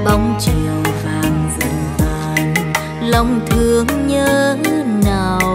bóng chiều vàng dần tàn, lòng thương nhớ nào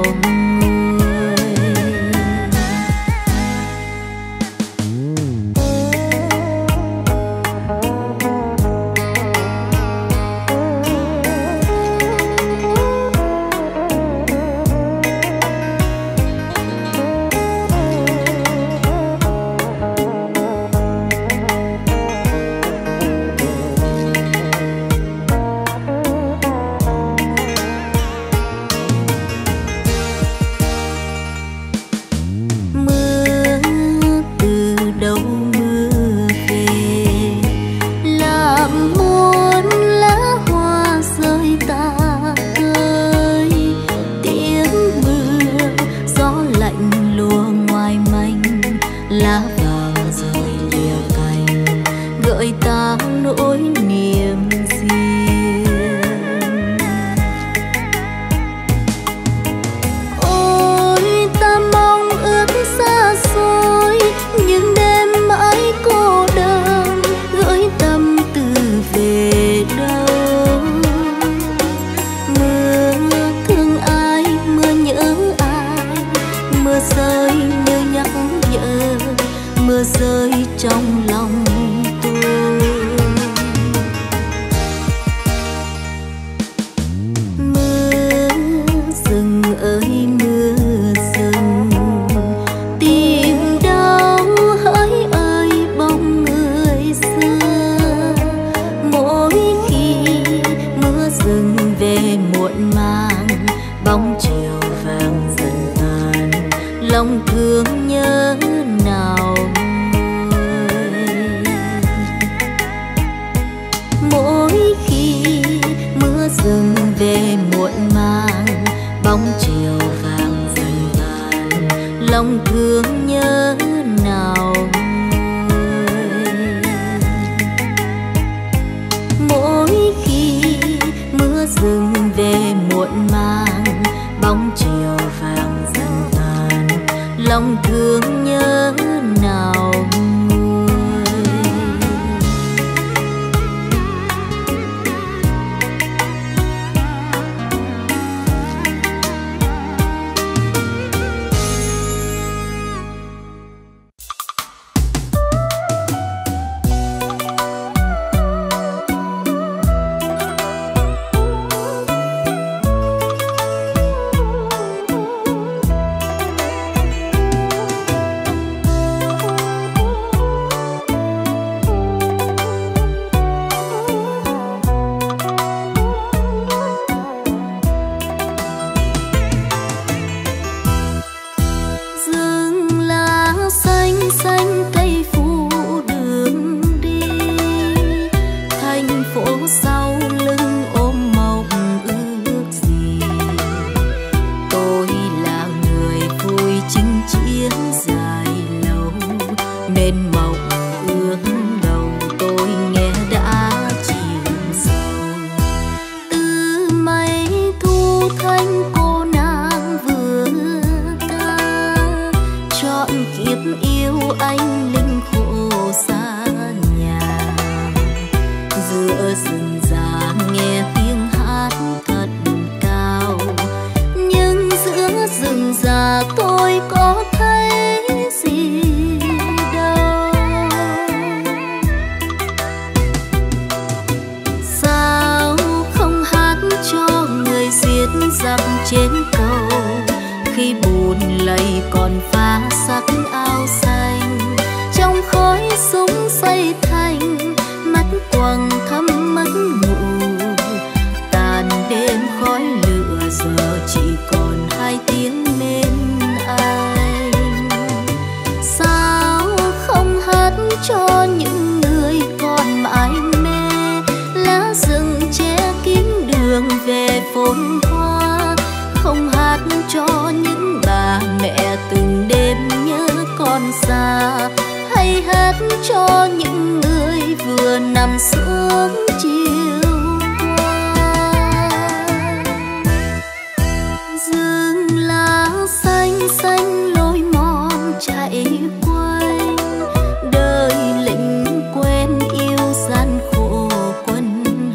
đời lĩnh quên yêu gian khổ quân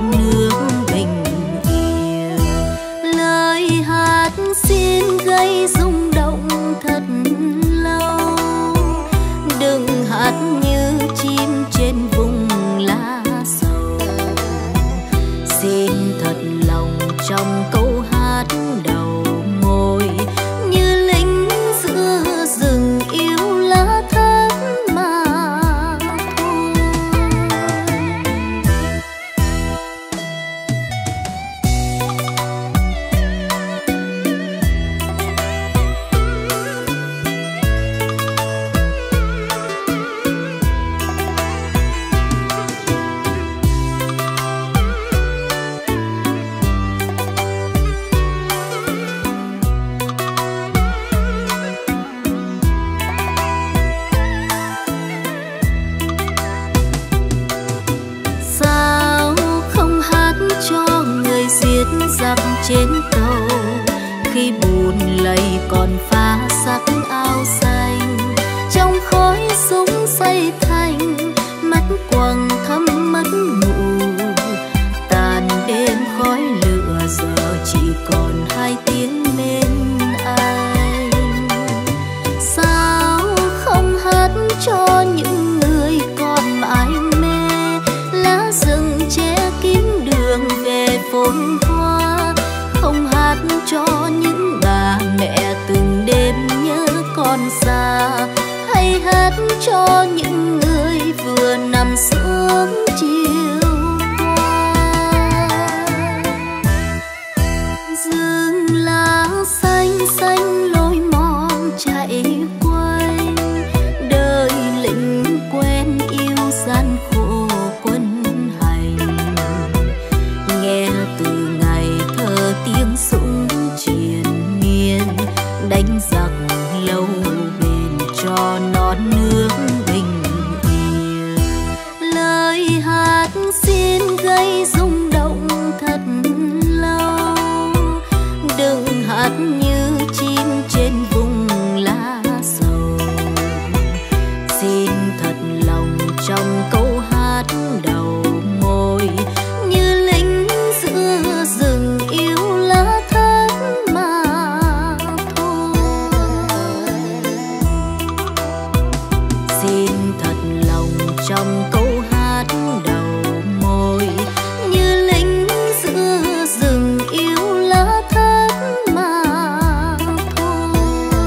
non nước bình yên. Lời hát xin gây rung động thật lâu, đừng hát như chim trên vùng lá sầu. Xin thật lòng trong câu hát đầu môi, như lính giữa rừng yêu lá thắm mà thôi. Giặc trên tàu khi bùn lầy còn phá sắc áo xanh, trong khói súng xây thành mắt quầng thâm mất ngủ. Tàn đêm khói lửa giờ chỉ còn hai tiếng bên anh. Sao không hát cho những người còn mãi mê, lá rừng che kín đường về phồn hoa. Không hát cho những bà mẹ từng đêm nhớ con xa, hay hát cho những người vừa nằm xuống chiều qua. Rừng lá xanh xanh lối mòn chạy quanh, đời lính quen yêu gian khổ quân hành. Nghe từ ngày thơ tiếng súng triền miên, đánh giặc lâu bền cho non nước bình yên. Lời hát xin gây rung động thật lâu, đừng hát như chim trên vùng lá sầu. Xin thật lòng trong câu hát đầu môi, như lính giữa rừng yêu lá thắm mà thôi. Xin thật lòng trong câu hát đầu môi, như lính giữa rừng yêu lá thắm mà thôi.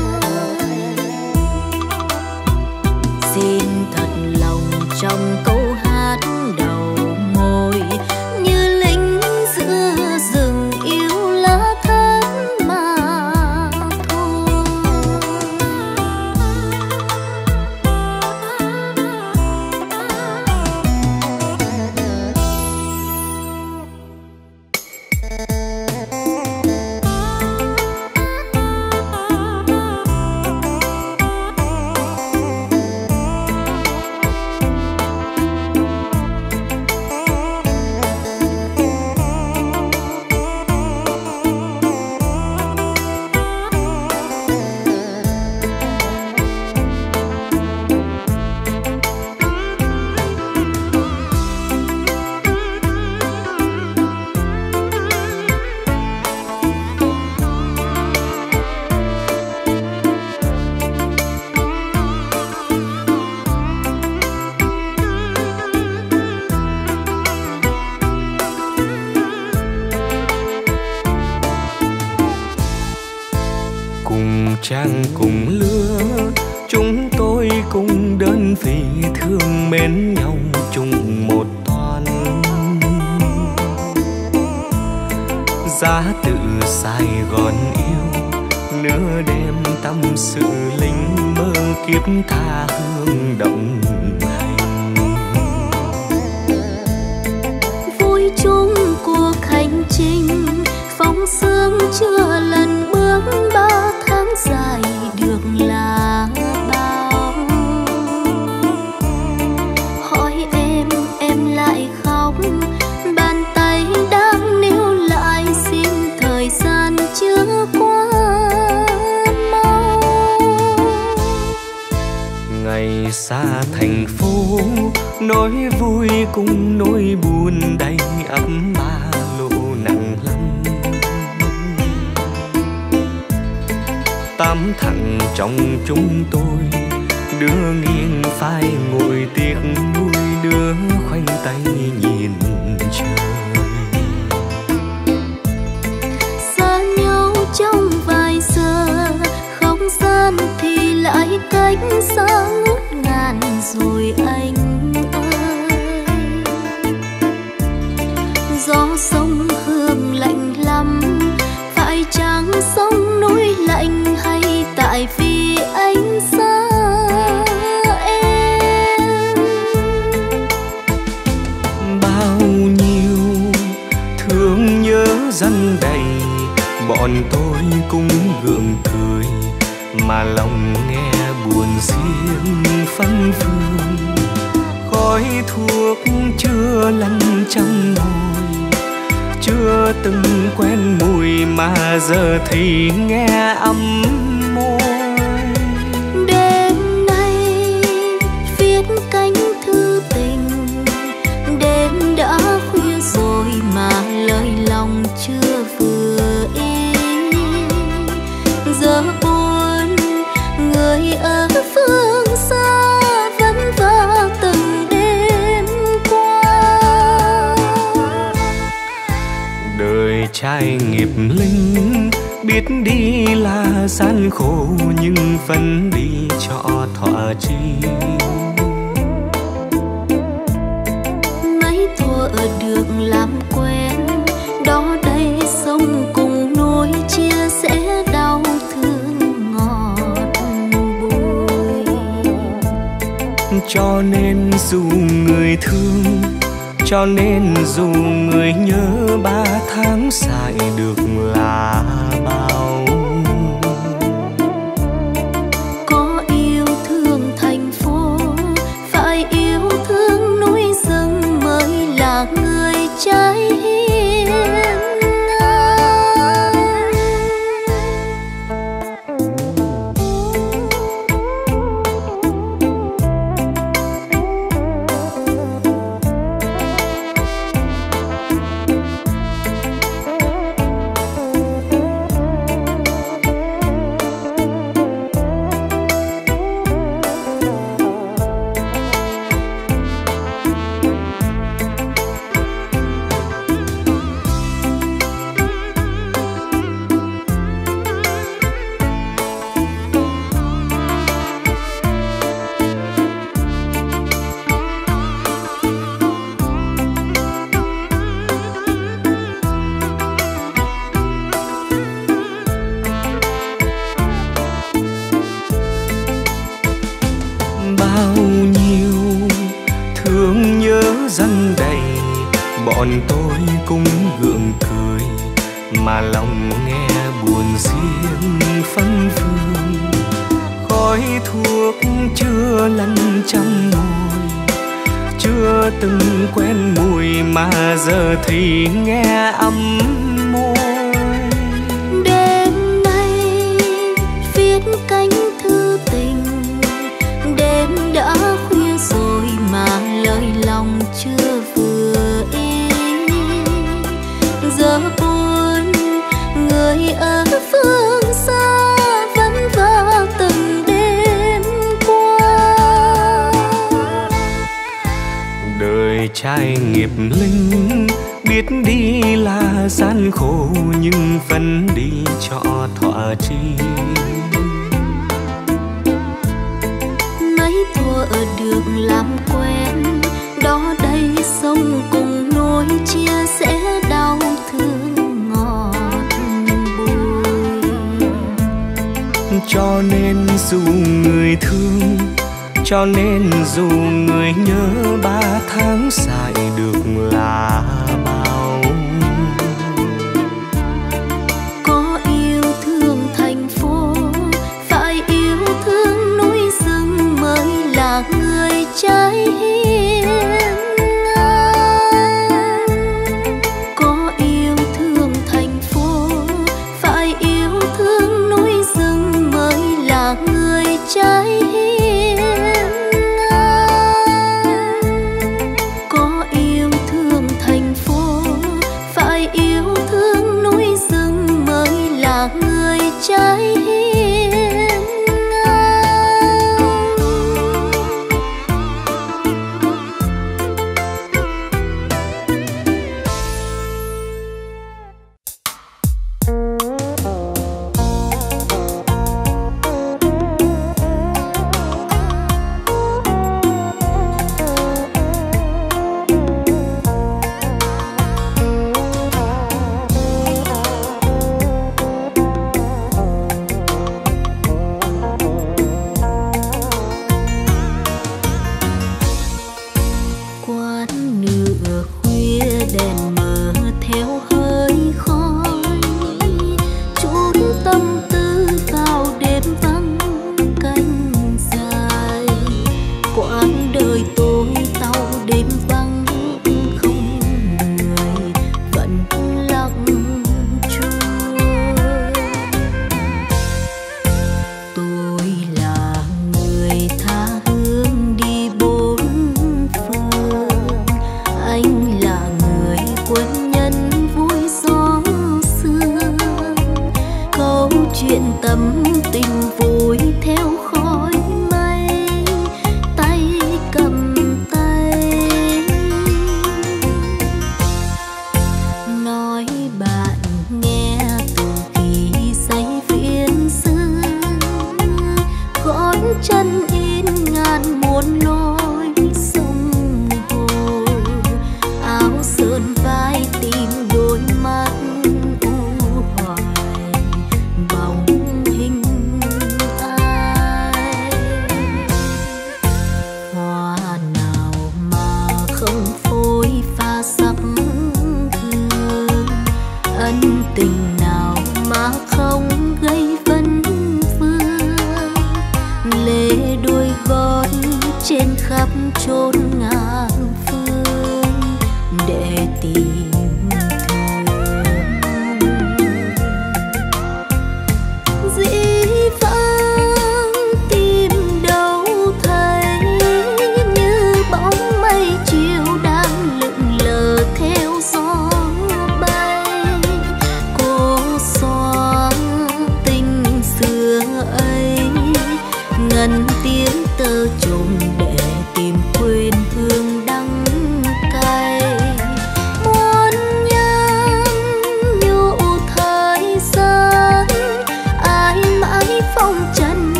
Xin thật lòng trong câu hát đầu môi, như lính giữa rừng yêu lá thắm mà thôi. Trăng cùng lứa, chúng tôi cùng đơn vị thương mến nhau chung một toan. Giá tự Sài Gòn yêu, nửa đêm tâm sự lính mơ kiếp tha hương động hành. Vui chung cuộc hành trình, phóng sương chưa lần bước 3 tháng dài được là bao. Hỏi em lại khóc, bàn tay đang níu lại xin thời gian chưa qua mau. Ngày xa thành phố, nỗi vui cùng nỗi buồn đầy ắp ba lô nặng lắm. Tám thằng trong chúng tôi, đứa nghiêng phai ngồi tiếc nuối, đứa khoanh tay nhìn trời. Xa nhau trong vài giờ, không gian thì lại cách xa ngút ngàn rồi anh ơi. Gió sông Hương lạnh lắm, phải chăng sông núi lạnh hay tại vì anh xa em. Bao nhiêu thương nhớ dần đầy, bọn tôi cũng gượng cười mà lòng nghe buồn riêng phăng phương. Khói thuốc chưa lăn trong môi, chưa từng quen mùi mà giờ thì nghe ấm môi. Đêm nay viết cánh thư tình, đêm đã khuya rồi mà lời lòng chưa vừa ý. Giờ buồn người ở phương xa vẫn vơ từng đêm qua. Đời trai nghiệp linh, biết đi là gian khổ nhưng vẫn đi cho thỏa chí. Mấy thua ở đường làm quen, đó đây sông cùng núi chia sẻ đau thương ngọt bùi. Cho nên dù người thương, cho nên dù người nhớ, 3 tháng dài được là bao. Có yêu thương thành phố, phải yêu thương núi rừng mới là người trai hiền ngang. Bao nhiêu thương nhớ dâng đầy, bọn tôi cũng gượng cười mà lòng nghe buồn riêng phăng phương. Khói thuốc chưa lăn trong môi, chưa từng quen mùi mà giờ thì nghe ấm môi. Đêm nay viết cánh thư tình, đêm đã khuya rồi mà lời lòng chưa vừa ý. Giờ buồn người ở phương xa vẫn vơ từng đêm qua. Đời trai nghiệp linh, biết đi là gian khổ nhưng vẫn đi cho thỏa chí. Mấy thua ở đường làm quen, đó đây sông cùng núi chia sẻ đau thương ngọt bùi. Cho nên dù người thương, cho nên dù người nhớ, 3 tháng dài được là bao. Có yêu thương thành phố, phải yêu thương núi rừng mới là người trai hiền ngang. Có yêu thương thành phố, phải yêu thương núi rừng mới là người trai hiền ngang. người yêu thương núi rừng mới là người trái hiên ngang.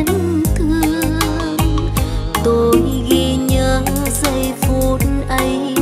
tôi ghi nhớ giây phút ấy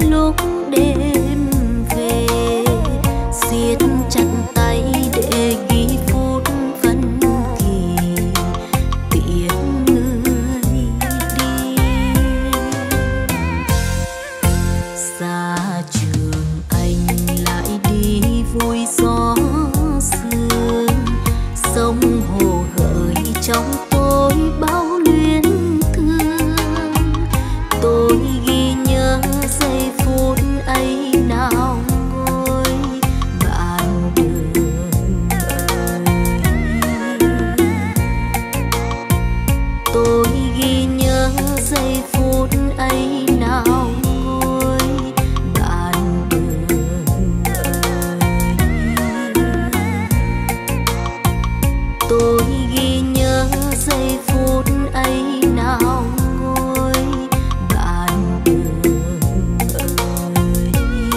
lúc đêm về, siết chặt tay để ghi phút phân kỳ tiễn người đi. Xa trường anh lại đi vui gió sương, sông hồ gợi trong tôi bao luyến thương. Tôi ghi nhớ giây phút ấy nào ngôi bạn đường ơi. Tôi ghi nhớ giây phút ấy nào ngôi bạn đường ơi. Tôi ghi nhớ giây phút ấy nào ngôi bạn đường ơi.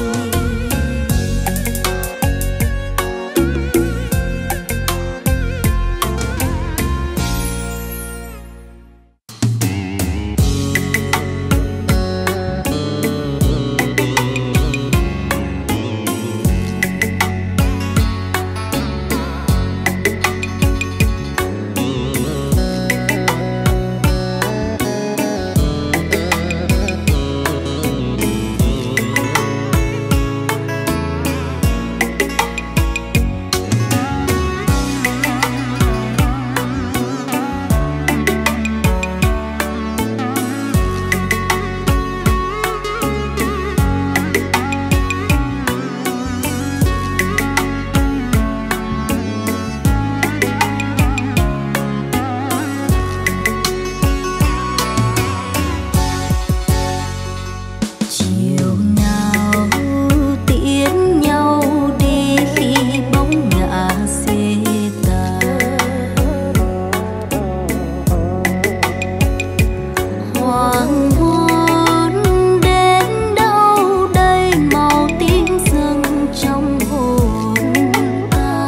Chiều nào tiễn nhau đi khi bóng ngả xê tàn, hoàng hôn đến đâu đây màu tím dâng trong hồn ta.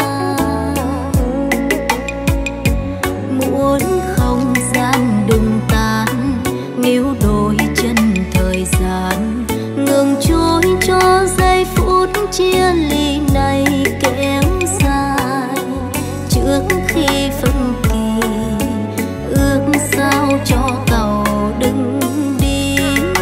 Muốn không gian đừng tan, níu đôi chân thời gian ngừng trôi cho giây phút chia ly này kéo dài. Trước khi phân kỳ ước sao cho tàu đừng đi,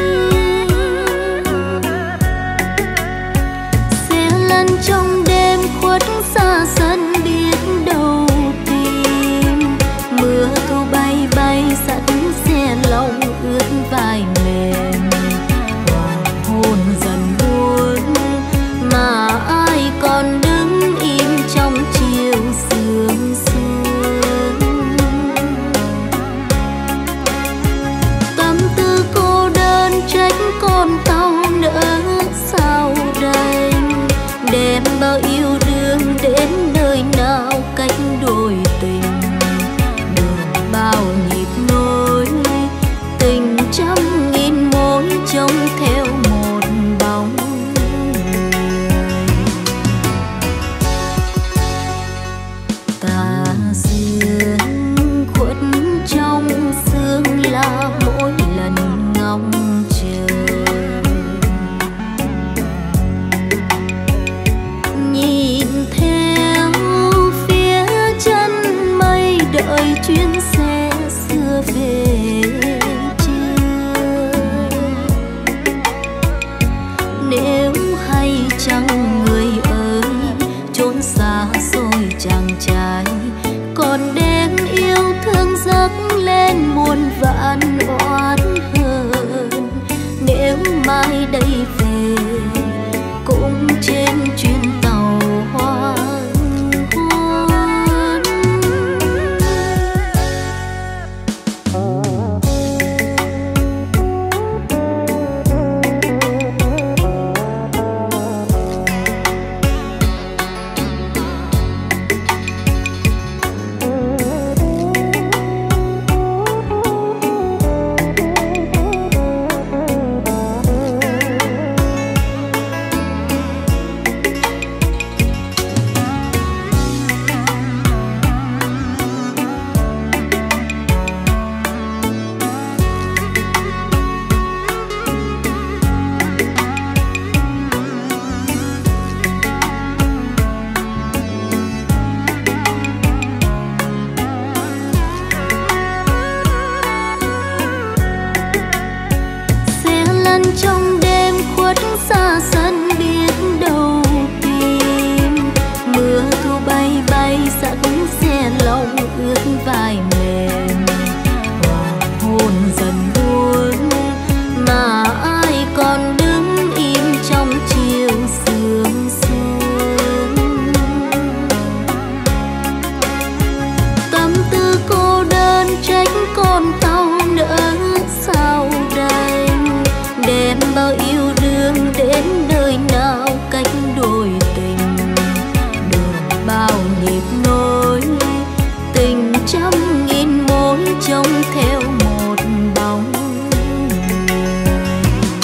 xe lăn trong đêm khuất xa sân biết đâu tìm. Mưa thu bay bay sẵn xe lòng ướt vai mềm, hoàng hôn dần buồn mà ai còn đứng im trong chiều sương sương. Tâm tư cô đơn trách con tàu nỡ sao đành, đem bao yêu đương đến nơi nào cách đôi tình. Đường bao nhịp nối, tình trăm nghìn mối trông theo một bóng người. Tà sương khuất trong sương là mỗi lần ngóng chờ, nhìn theo phía chân mây đợi chuyến xe xưa về chưa. Nếu hay chăng người ơi chốn xa xôi chàng trai, còn đem yêu thương dâng lên muôn vạn oán hờn. Nếu mai đây về cũng trên chuyến tàu hoàng hôn. trong đêm khuất xa sân biết đâu tìm. Mưa thu bay bay sắc xe lòng ướt vai mềm. Hoàng hôn dần buông mà ai còn đứng im trong chiều sương sương. Tâm tư cô đơn trách con tàu nỡ sao đành, đem bao yêu đương đến đời nào cách đôi tình. Đường bao nhịp nối tình trăm nghìn mối trông theo một bóng người.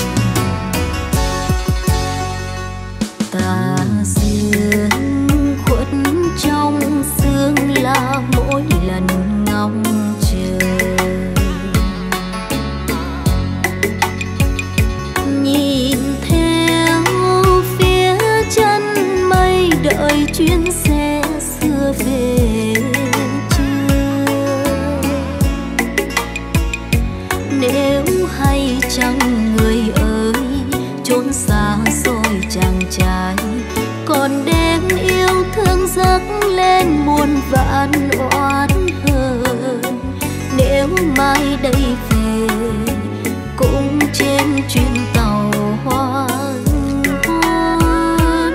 Tà dương khuất trong sương là mỗi lần ngóng chờ. Nhìn theo phía chân mây đợi chuyến xe xưa về chưa. Nếu hay chăng người ơi chốn xa xôi chàng trai, còn đem yêu thương dâng lên muôn vạn oán hờn. Nếu mai đây về cũng trên chuyến tàu hoang hoang.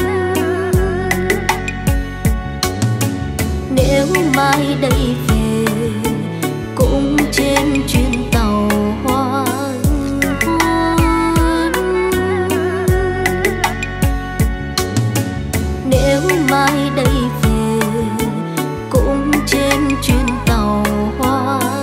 Nếu mai đây về cũng trên chuyến tàu hoang hoang. Nếu mai đây về cũng trên chuyến tàu hoang hoang.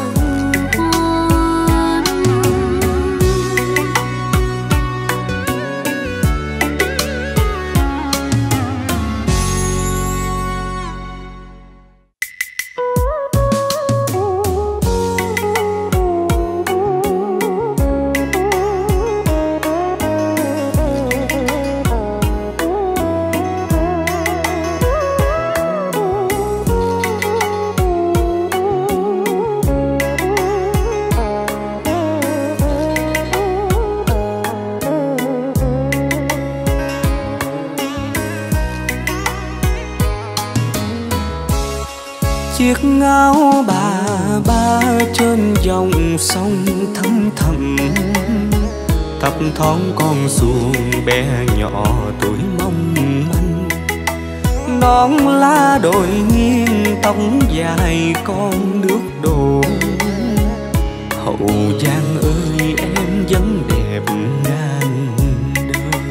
Chiếc áo bà ba trên dòng sông thăm thầm, thấp thoáng con xuồng bé nhỏ tuổi mong manh. Nón lá đồi nghiêng tóc dài con nước đổ. Hậu Giang ơi em vẫn đẹp ngàn đời.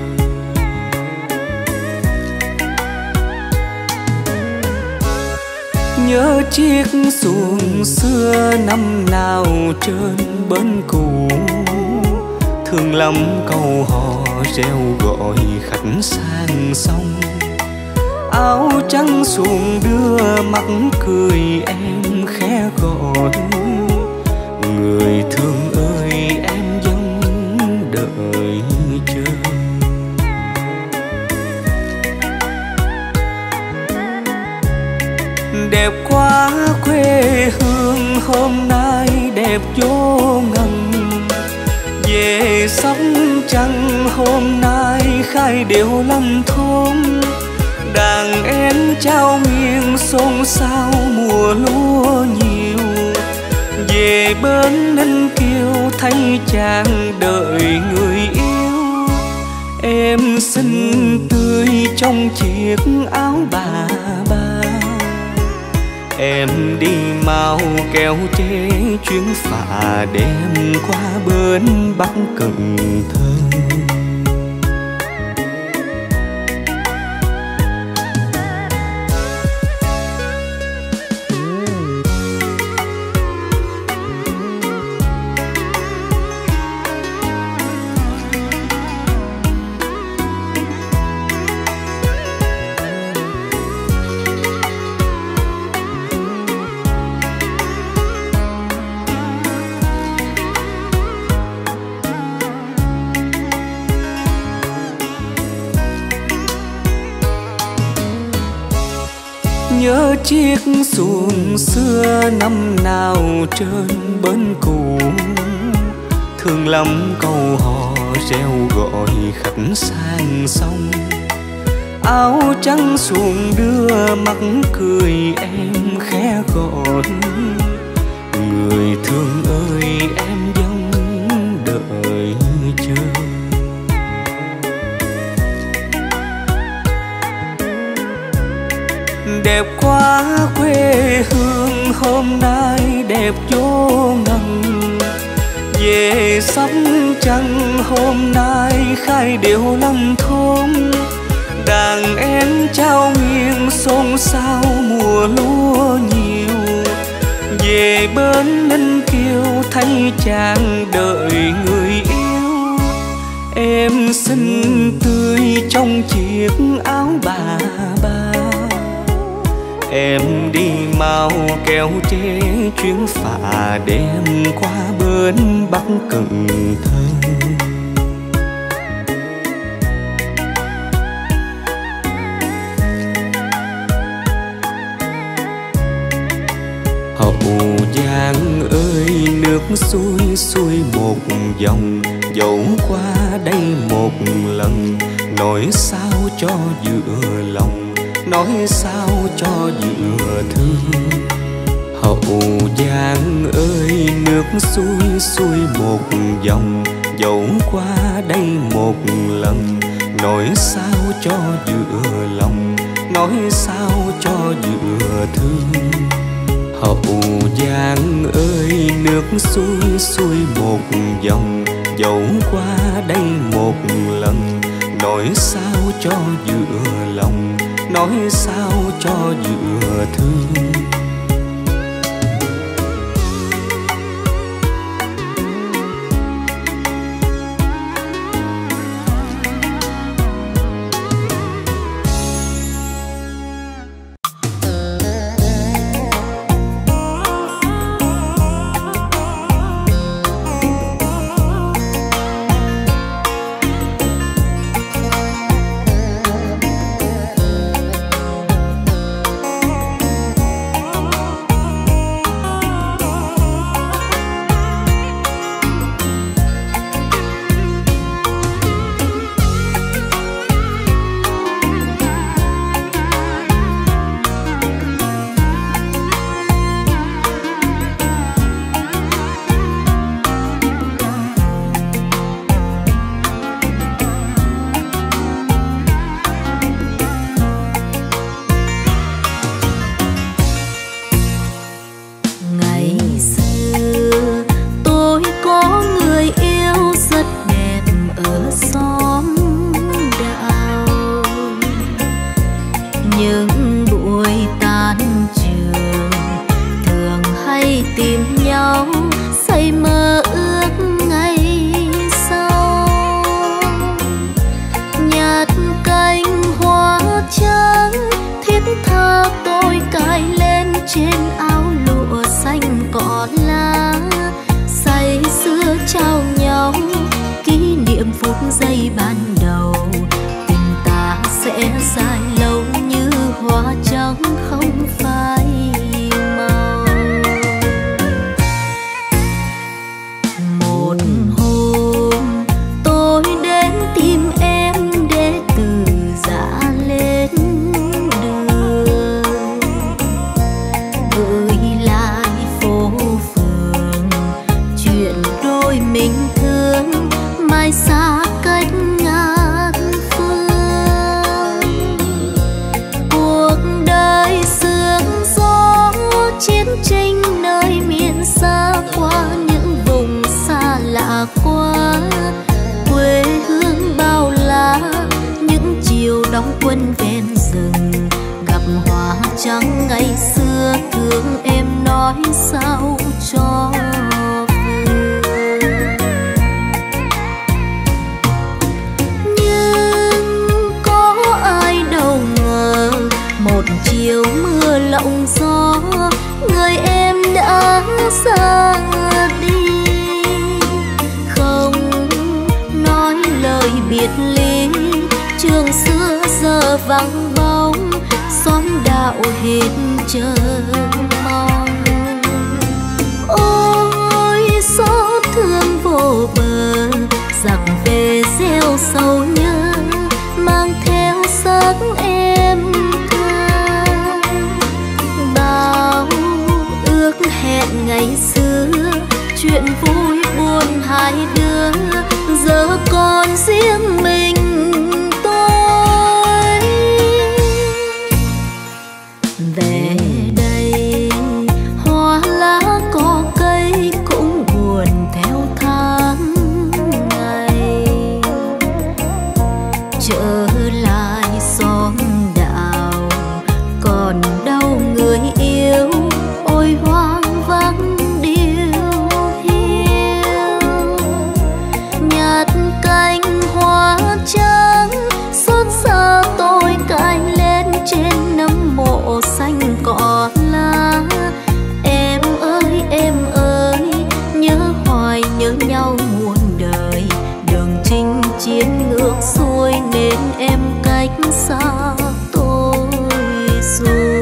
Nhớ chiếc xuồng xưa năm nào trên bến cũ, thương lắm câu hò reo gọi khách sang sông. Áo trắng xuồng đưa mắt cười em khẽ gọi. Người thương ơi em vẫn đợi chờ. Đẹp quá quê hương hôm nay đẹp vô ngần. Về Sóc Trăng hôm nay khai điệu lâm thôn. Đàn em trao nghiêng xôn xao mùa lúa nhiều. Về bên Ninh Kiều thấy chàng đợi người yêu. Em xinh tươi trong chiếc áo bà ba. Em đi mau kéo chế chuyến phà đêm qua bên Bắc Cần Thơ. Nhớ chiếc xuồng xưa năm nào trên bến cũ, thương lắm câu hò reo gọi khách sang sông. Áo trắng xuồng đưa mắt cười em khẽ gọi, người thương ơi em vẫn đợi chờ. Đẹp quá quê hương hôm nay đẹp vô ngần, về sắp trăng hôm nay khai điệu lâm thôn. Đàn em trao nghiêng xôn xao mùa lúa nhiều, về bên Ninh Kiều thấy chàng đợi người yêu. Em xinh tươi trong chiếc áo bà ba, em đi mau kéo chế chuyến phà đêm qua bên Bắc Cần Thơ. Hậu Giang ơi nước xuôi xuôi một dòng, dẫu qua đây một lần, nói sao cho vừa lòng, nói sao cho vừa thương. Hậu Giang ơi nước xuôi xuôi một dòng, dẫu qua đây một lần, nói sao cho vừa lòng, nói sao cho vừa thương. Hậu Giang ơi nước xuôi xuôi một dòng, dẫu qua đây một lần, nói sao cho vừa lòng, nói sao cho vừa thương. Ôi xót thương vô bờ giặc về hai đứa, giờ còn riêng mình tôi. Về đây hoa lá cỏ cây cũng buồn theo tháng ngày, trở lại xóm đạo còn đâu người yêu, ôi hoang vắng điêu hiu. Nhặt cành hoa trắng xót xa tôi cài lên trên nấm mộ xanh cỏ lá. Em ơi nhớ hoài nhớ nhau muôn đời, đường chinh chiến ngược xuôi nên em cách xa tôi rồi.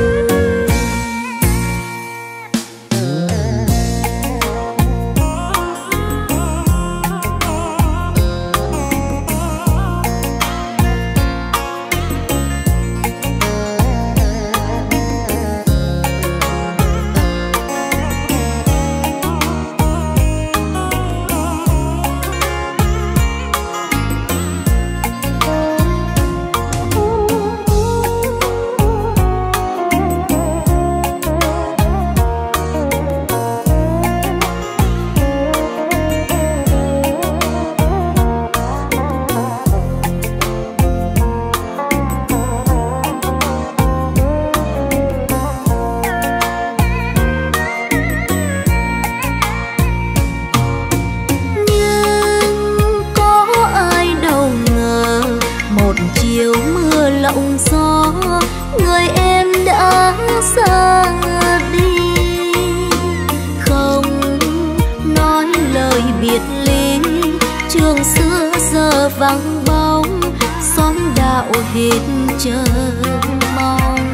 Vắng bóng xóm đạo hết chờ mong.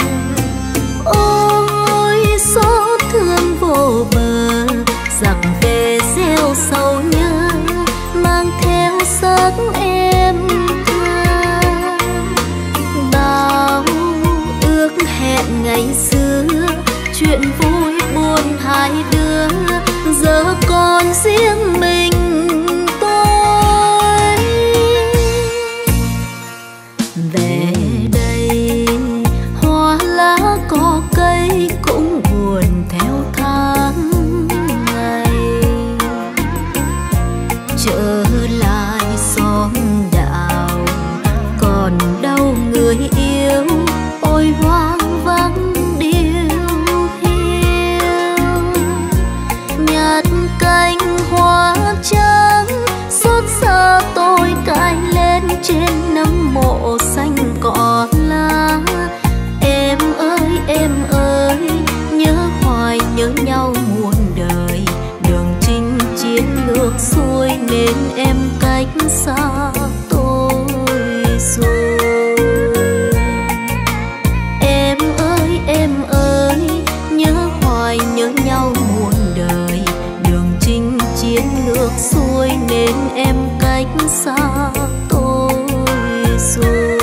Ôi xót thương vô bờ, rằng về gieo sầu nhớ mang theo xác em thơ. Bao ước hẹn ngày xưa, chuyện vui buồn hai đứa, giờ còn riêng mình tôi. Về đây hoa lá cỏ cây cũng buồn theo tháng ngày, trở lại xóm đạo còn đâu người yêu, ôi hoang vắng điêu hiu. Nhặt cành hoa trắng xót xa tôi cài lên trên nấm mộ xanh cỏ lá. Em ơi nhớ hoài nhớ nhau muôn đời, đường chinh chiến ngược xuôi nên em cách xa tôi rồi. Em ơi nhớ hoài nhớ nhau muôn đời, đường chinh chiến ngược xuôi nên em cách xa tôi rồi.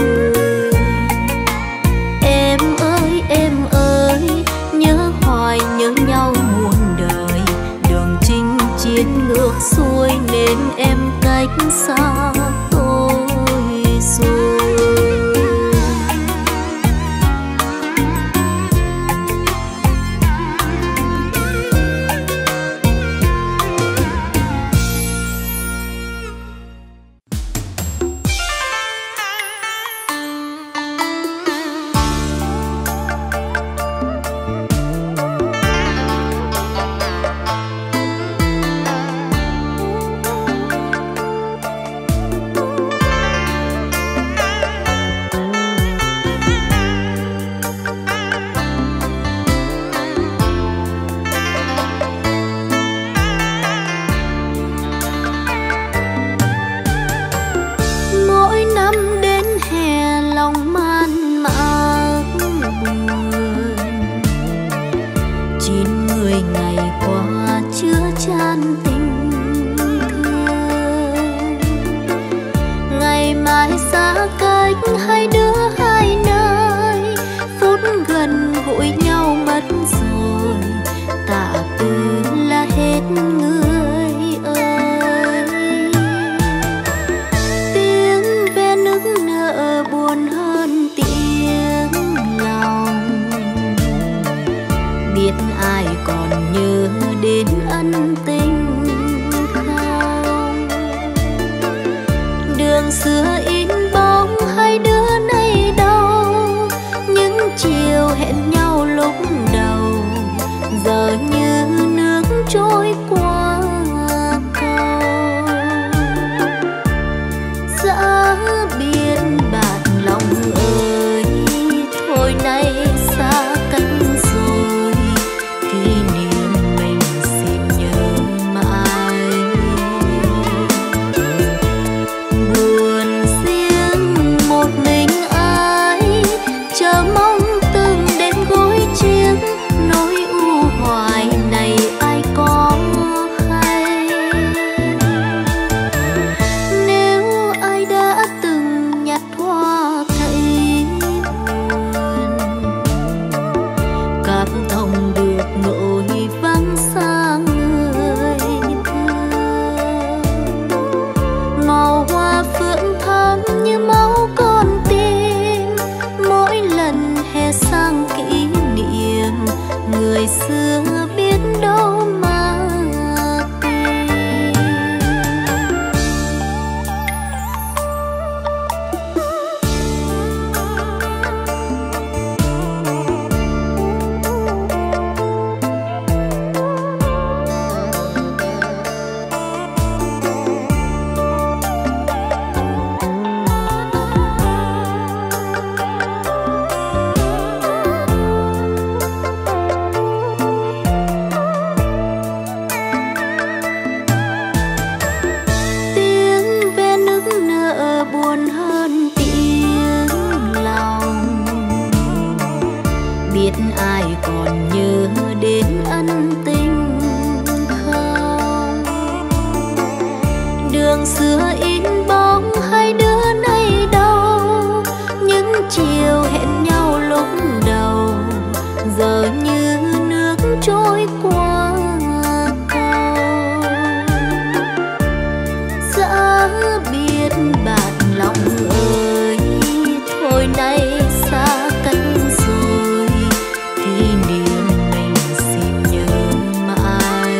Em ơi nhớ hoài nhớ nhau muôn đời, đường chinh chiến ngược xuôi nên em cách xa tôi rồi. Hai đứa hai nơi phút gần gũi nhau mất rồi, tạ từ là hết người Đường xưa in bóng hai đứa nay đâu, những chiều hẹn nhau lúc đầu giờ như nước trôi qua cầu. Giá biết bạc lòng ơi, thôi nay xa cách rồi, kỷ niệm mình xin nhớ mãi. Buồn riêng một mình ai, chờ mong từng đêm gối chiếc, nỗi u hoài này ai có hay. Nếu ai đã từng nhặt hoa thấy buồn, cảm thông được nỗi vắng xa người thương. Màu hoa phượng thắm như máu con tim, mỗi lần hè sang kỷ niệm người xưa biết đâu mà tìm. Tiếng ve nức nở buồn hơn tiếng lòng, biết ai còn nhớ đến ân tình không. Đường xưa in bóng hai đứa nay đâu, những chiều hẹn nhau lúc đầu giờ như nước trôi qua cầu. Giá biết bạc lòng ơi, thôi nay xa cách rồi, kỷ niệm mình xin nhớ mãi.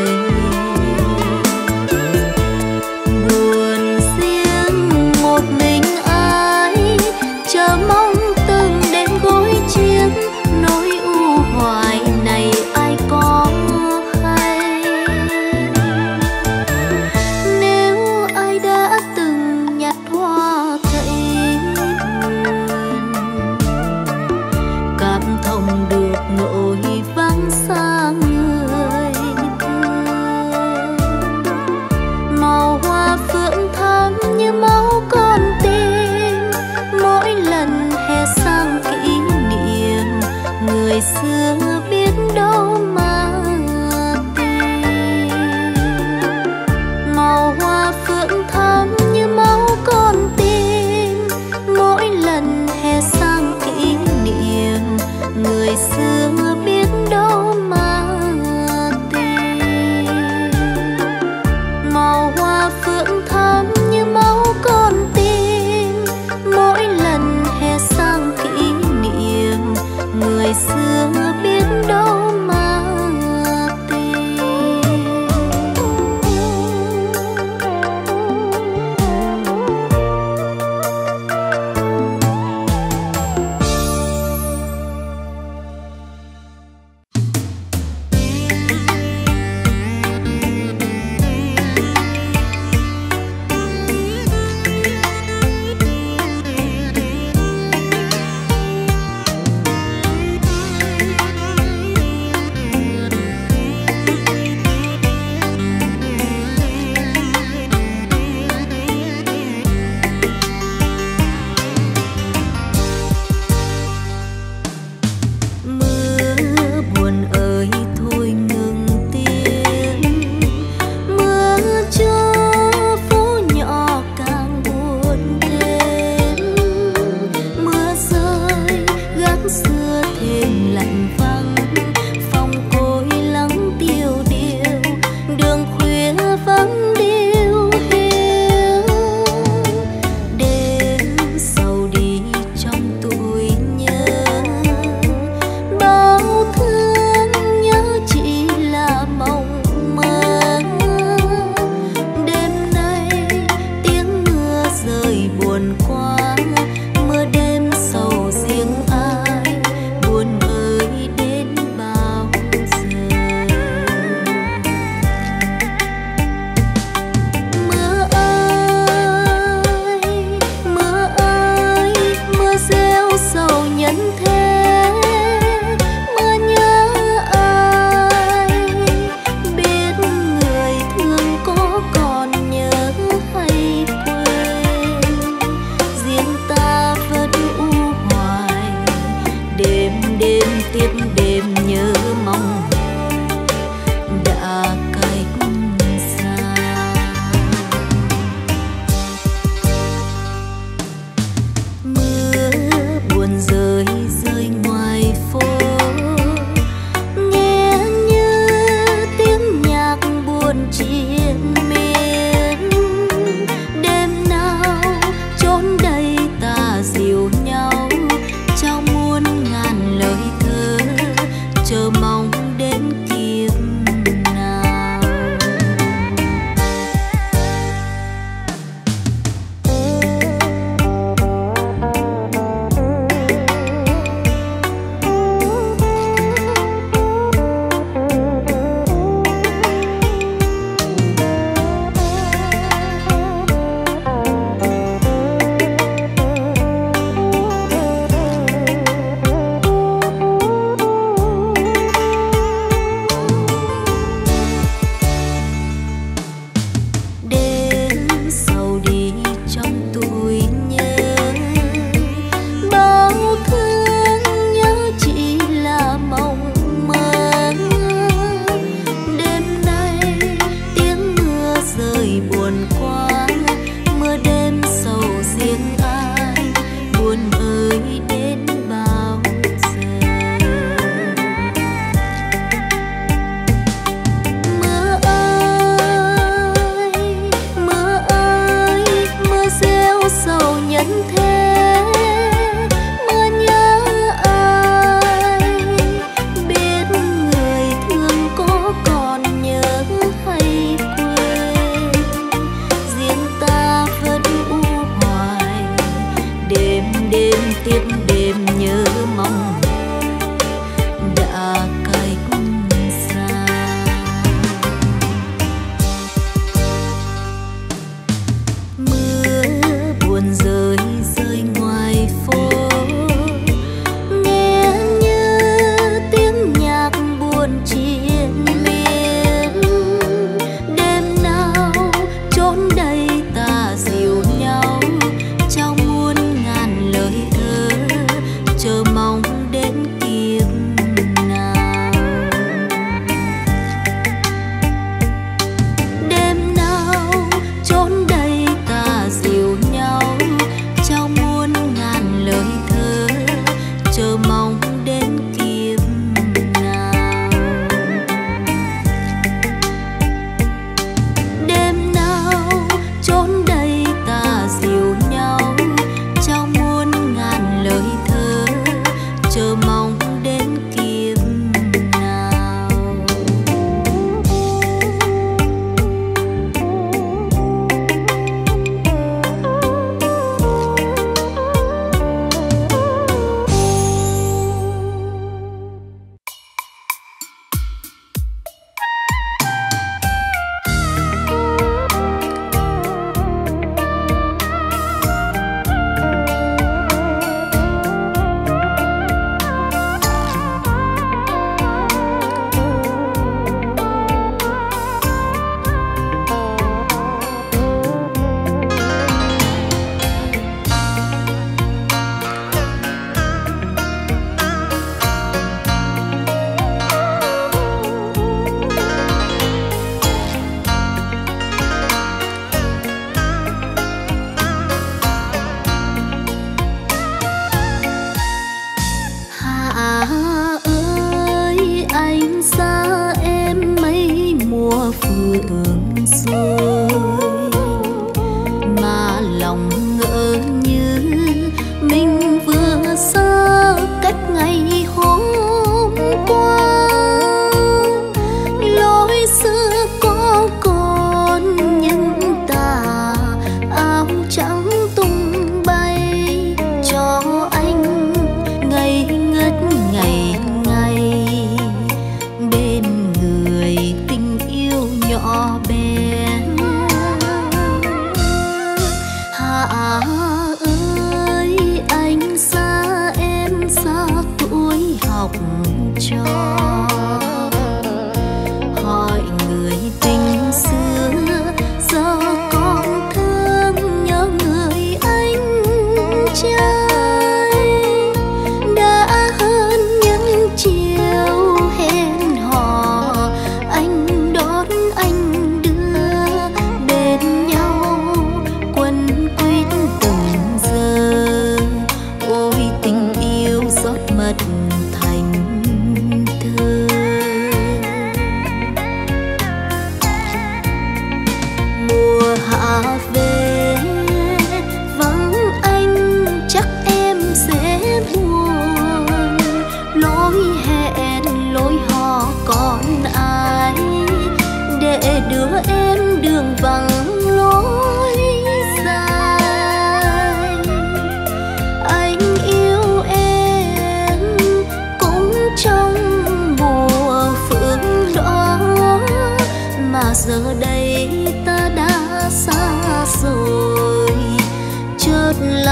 Buồn riêng một mình ai, chờ mong từng đêm gối chiếc, nỗi u hoài này ai có hay. Nếu ai đã từng nhặt hoa thấy buồn, cảm thông được nỗi vắng xa người thương. Màu hoa phượng thắm như máu con tim, mỗi lần hè sang kỷ niệm người xưa biết đâu mà tìm. Màu hoa phượng thắm như máu con tim, mỗi lần hè sang kỷ niệm người xưa biết đâu mà tìm. Màu hoa phượng thắm như máu con tim, mỗi lần hè sang kỷ niệm người xưa biết đâu mà tìm.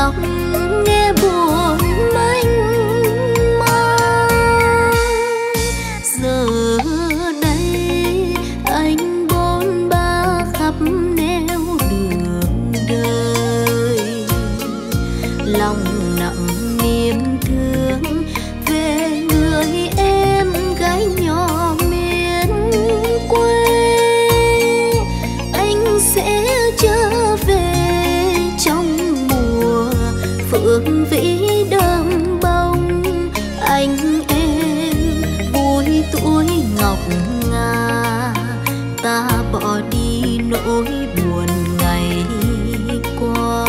lòng nghe buồn mênh mang. Giờ đây anh bôn ba khắp nẻo đường đời, lòng nặng niềm thương về người em gái nhỏ miền quê. Anh sẽ trở về trong mùa phượng vĩ đơm bông. Anh em vui tuổi ngọc ngà, ta bỏ đi nỗi buồn ngày qua.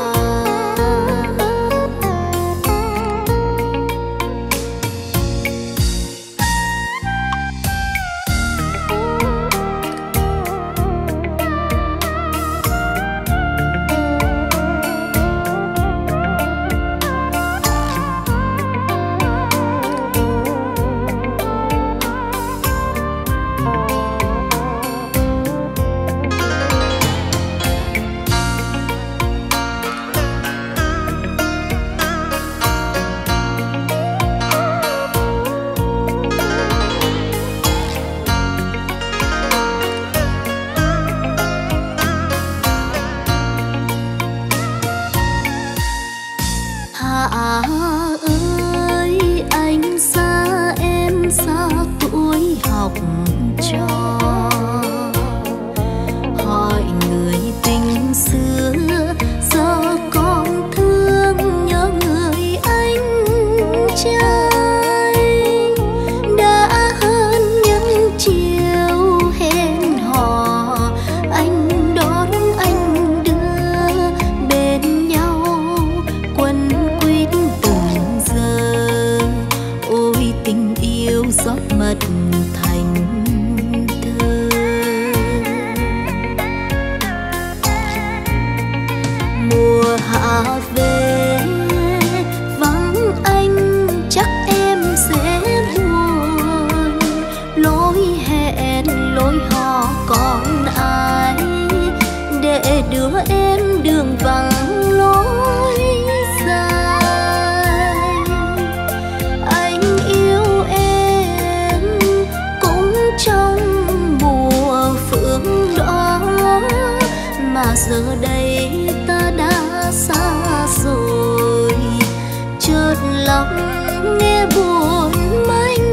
Ơi anh xa em xa tuổi học trò, hỏi người tình xưa giờ còn thương nhớ người anh trai. Đã hơn những chiều hẹn hò, anh đón anh đưa bên nhau quấn quýt từng giờ. Ôi tình yêu rót mật thành thơ. Mùa hạ về vắng anh chắc em sẽ buồn. Lối hẹn lối hò còn ai để đưa em đường vắng lối dài. Anh yêu em cũng trong mùa phượng đỏ, mà giờ đây ta đã xa rồi. Chợt lòng nghe buồn mênh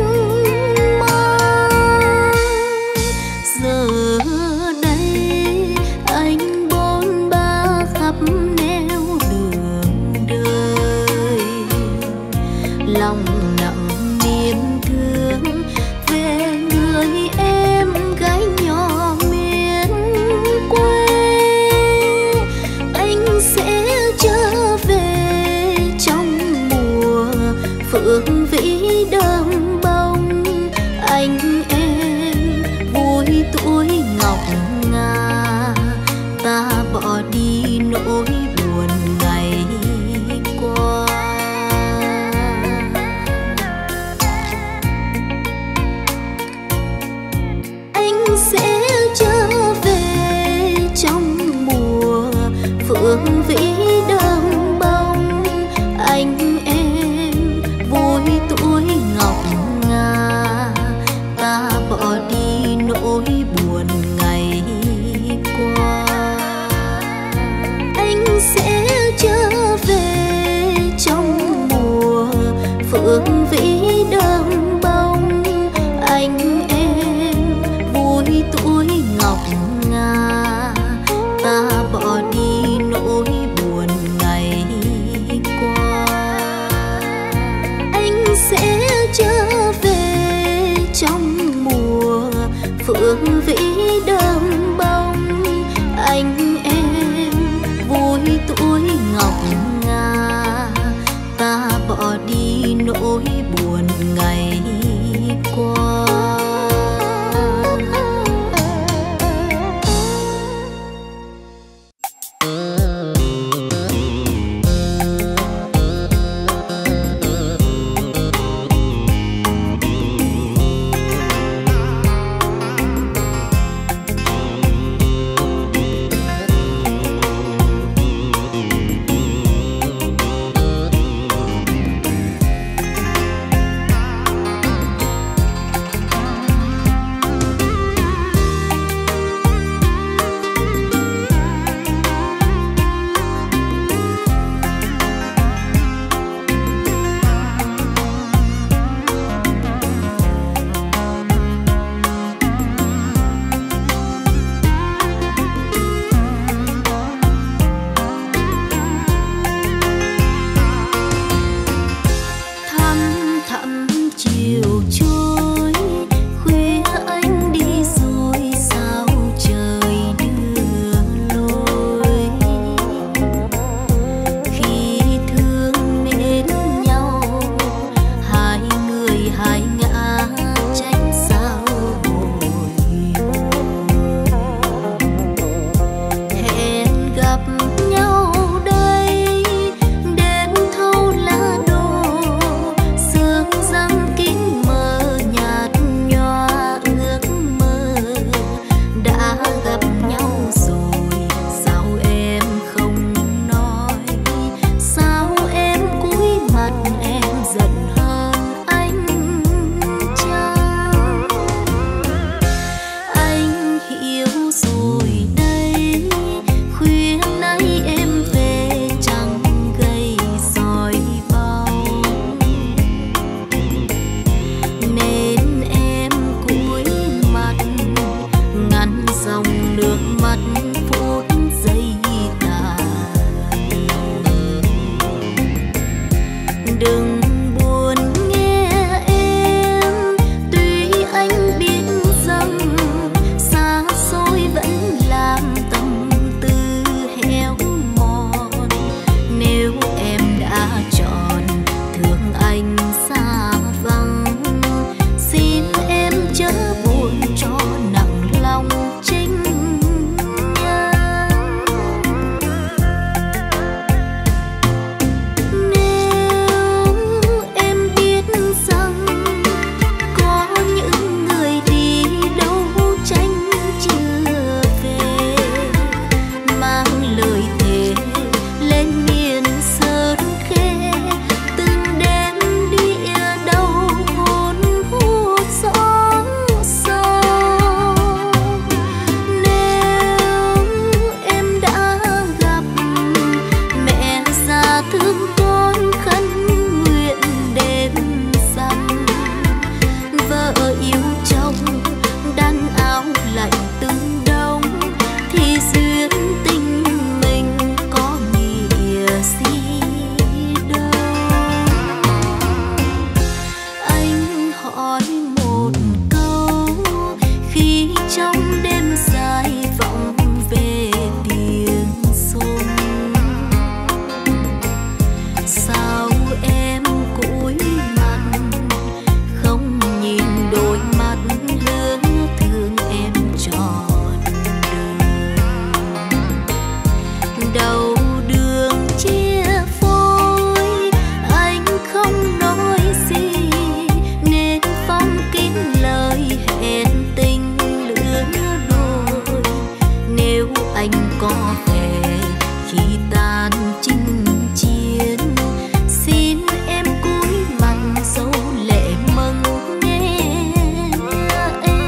mang. Giờ đây anh bôn ba khắp nẻo đường đời, lòng nặng niềm thương về người em gái nhỏ miền quê. Anh sẽ trở về trong mùa phượng vĩ đơm bông. Anh em vui tuổi ngọc ngà, ta bỏ đi nỗi buồn ngày qua. Anh sẽ trở về trong mùa phượng vĩ đơm bông. Anh em vui tuổi ngọc ngà, ta bỏ đi nỗi buồn ngày qua. Anh sẽ trở về trong mùa phượng vĩ đơm bông. Anh em vui tuổi ngọc ngà, ta bỏ đi nỗi buồn ngày qua. Anh sẽ trở về trong mùa phượng vĩ đơm bông. Anh em vui tuổi ngọc ngà, ta bỏ đi nỗi buồn ngày qua. lời thề lên miền sơn khê, từng đêm đi đâu hồn hút gió sâu. Nếu em đã gặp mẹ già thương con khấn nguyện đêm rằm, vợ yêu chồng đan áo lạnh từng đông, thì duyên tình mình có nghĩa gì đâu. Anh hỏi một câu khi trong đêm dài vọng về tiếng sông, sao em cúi mặt không nhìn đôi mắt hướng thương em trọn đời. Đầu đường chia phôi anh không nói gì, nên phong kín lời hẹn tình lứa đôi. Nếu anh có về khi tan chinh chiến, xin em cúi mặt dấu lệ mừng nghe em.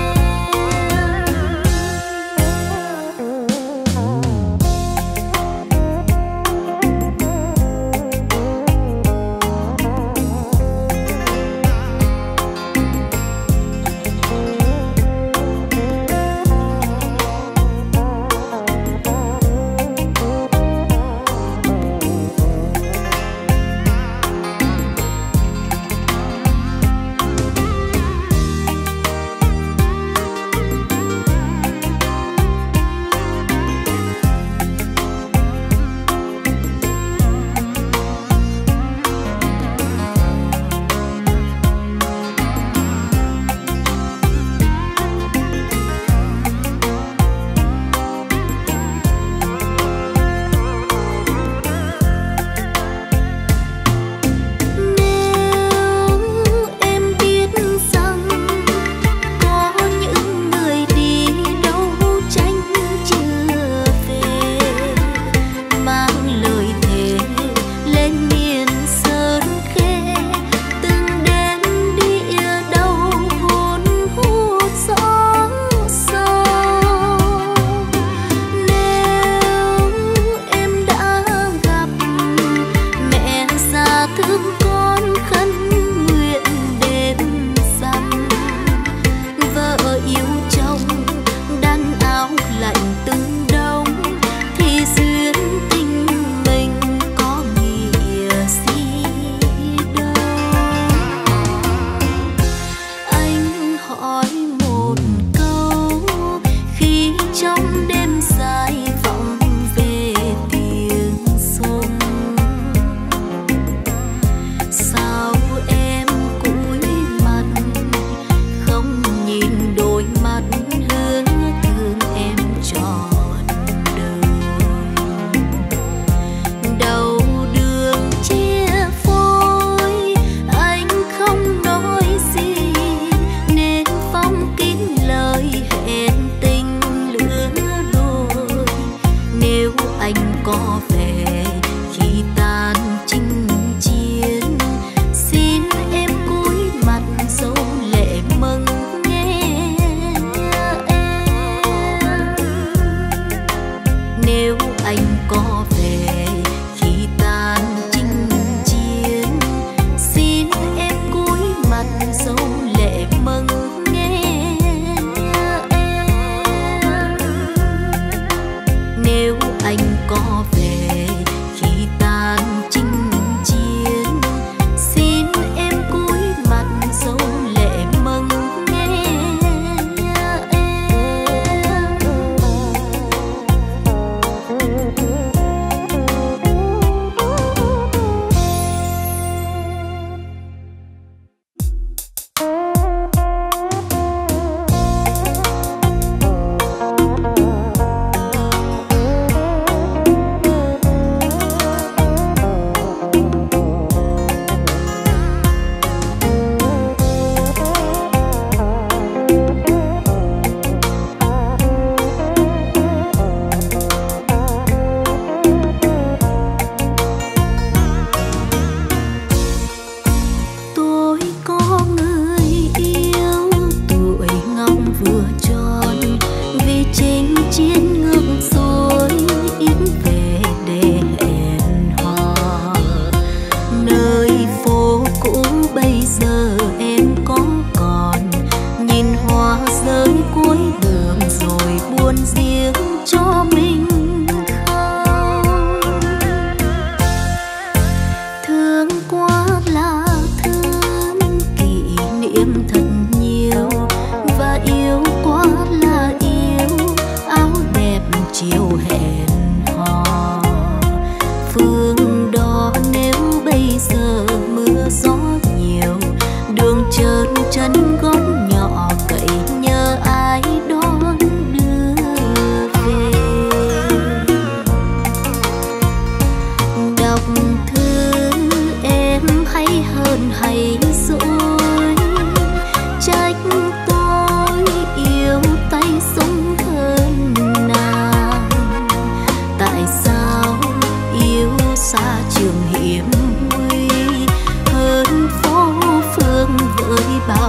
Thương con khấn nguyện đêm rằm, vợ yêu chồng đan áo lạnh từng đông, thì duyên tình mình có nghĩa gì đâu. Anh hỏi một câu khi trong đêm dài vọng về tiếng sông, sao em cúi mặt không nhìn đôi mắt hướng thương em trọn đời. Đầu đường chia phôi anh không nói gì, nên phong kín lời hẹn tình lứa đôi. Nếu anh có về khi tan chinh chiến, xin em cúi mặt dấu lệ mừng nghe em. Nếu anh có về khi tan chinh chiến, xin em cúi mặt dấu lệ mừng nghe em. Nếu anh có về khi tan chinh chiến, xin em cúi mặt dấu lệ mừng nghe em.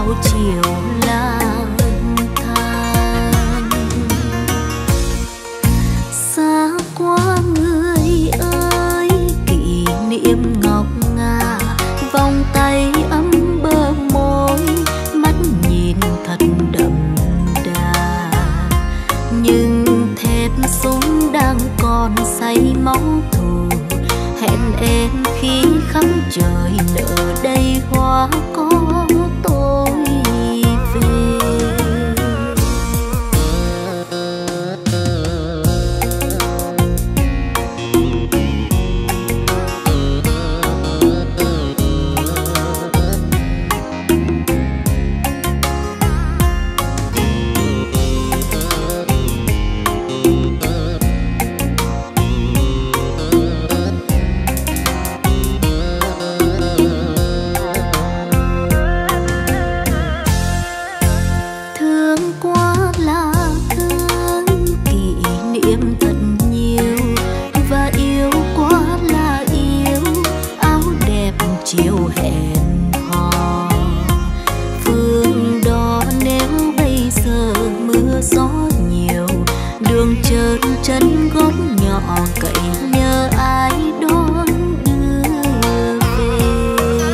chiều lang thang. Xa quá người ơi, kỷ niệm ngọc ngà, vòng tay ấm bờ môi, mắt nhìn thật đậm đà. Nhưng thép súng đang còn say máu thù, hẹn em khi khắp trời nở đầy hoa có tôi về. Chân gót nhỏ cậy nhờ ai đón đưa về.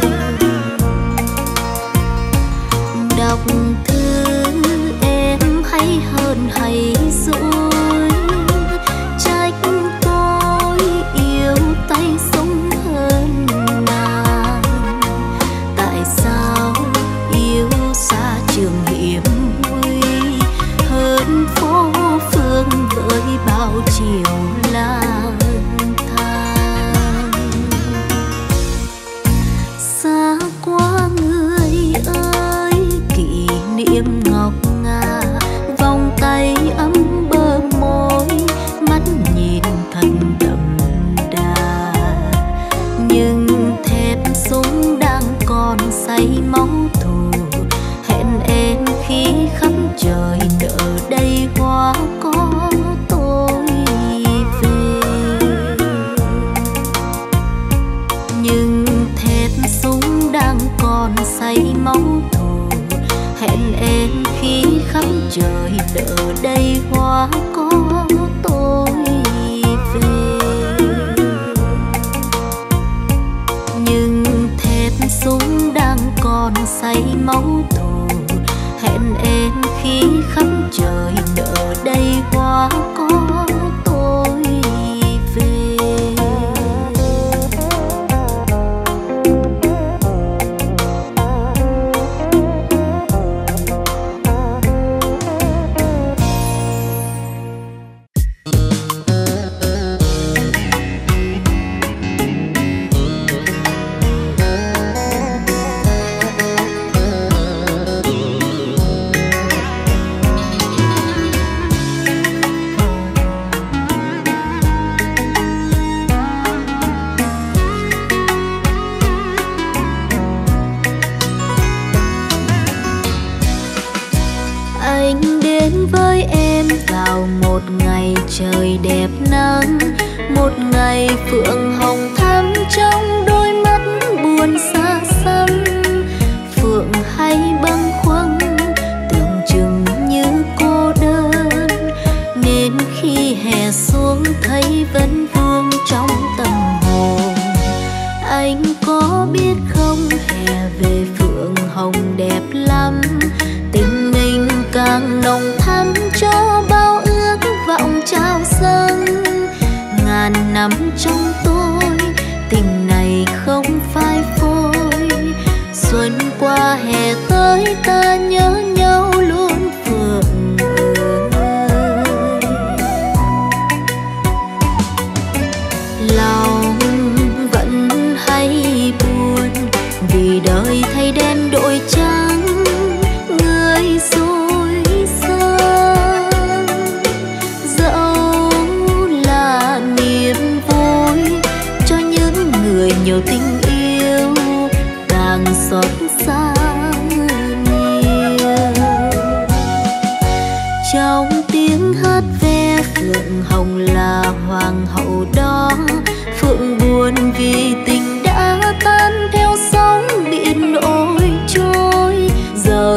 Đọc thư em hay hơn hay dối, trách tôi yêu tay súng hơn nàng. Tại sao yêu xa trường hiểm nguy hơn phố phương với bao chiều lang thang. Xa quá người ơi, kỷ niệm ngọc ngà, vòng tay ấm bờ môi, mắt nhìn thật đậm đà. Nhưng thép súng đang còn say máu thù, hẹn em khi khắp trời nở đầy hoa có tôi về. Nhưng thép súng đang còn say máu thù, hẹn em khi khắp trời nở đầy hoa có tôi về. Nhưng thép súng đang còn say máu thù, hẹn em khi khắp trời nở đầy hoa có tôi về. Trời đẹp nắng, một ngày phượng hồng thắm trong đôi mắt buồn xa xăm. Phượng hay bâng khuâng tưởng chừng như cô đơn, nên khi hè xuống thấy vẫn vương trong tâm hồn. Anh có biết không, hè về phượng hồng đẹp lắm, tình mình càng nồng thắm cho bao ước vọng trao dâng. Ngàn năm trong tôi, tình này không phai phôi. Xuân qua hè tới ta nhớ nhau luôn phượng ơi. Lòng vẫn hay buồn vì đời thay đen đổi trắng, người rồi sang. Dẫu là niềm vui cho những người nhiều tình yêu, càng xót xa nhiều. Trong tiếng hát ve phượng hồng là hoàng hậu đó, phượng buồn vì tình đã tan theo sóng biển nổi trôi. Giờ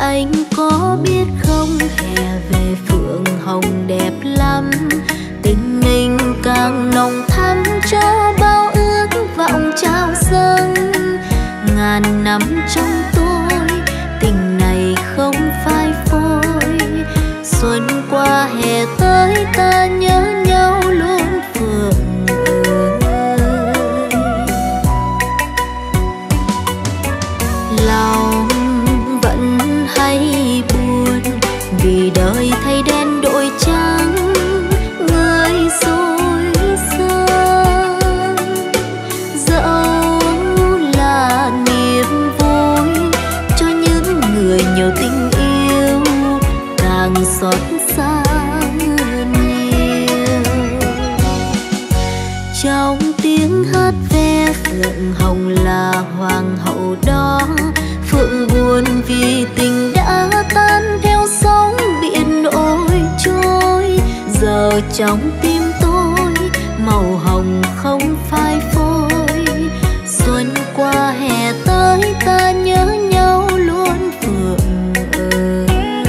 Anh có biết không, hè về Phượng Hồng đẹp lắm, tình mình càng nồng thắm cho bao ước vọng trao dâng. Ngàn năm trong tôi, tình này không phai phôi. Xuân qua hè tới ta nhớ nhau luôn Phượng ơi. Lòng vẫn hay buồn vì đời thay đen đổi trắng, người dối gian. Dẫu là niềm vui cho những người nhiều tình yêu, càng xót xa nhiều. Trong tiếng hát ve Phượng Hồng là hoàng hậu đó, Phượng buồn vì tình đã tan theo sóng biển nổi trôi. Giờ trong tim tôi màu hồng không phai phôi. Xuân qua hè tới ta nhớ nhau luôn Phượng ơi.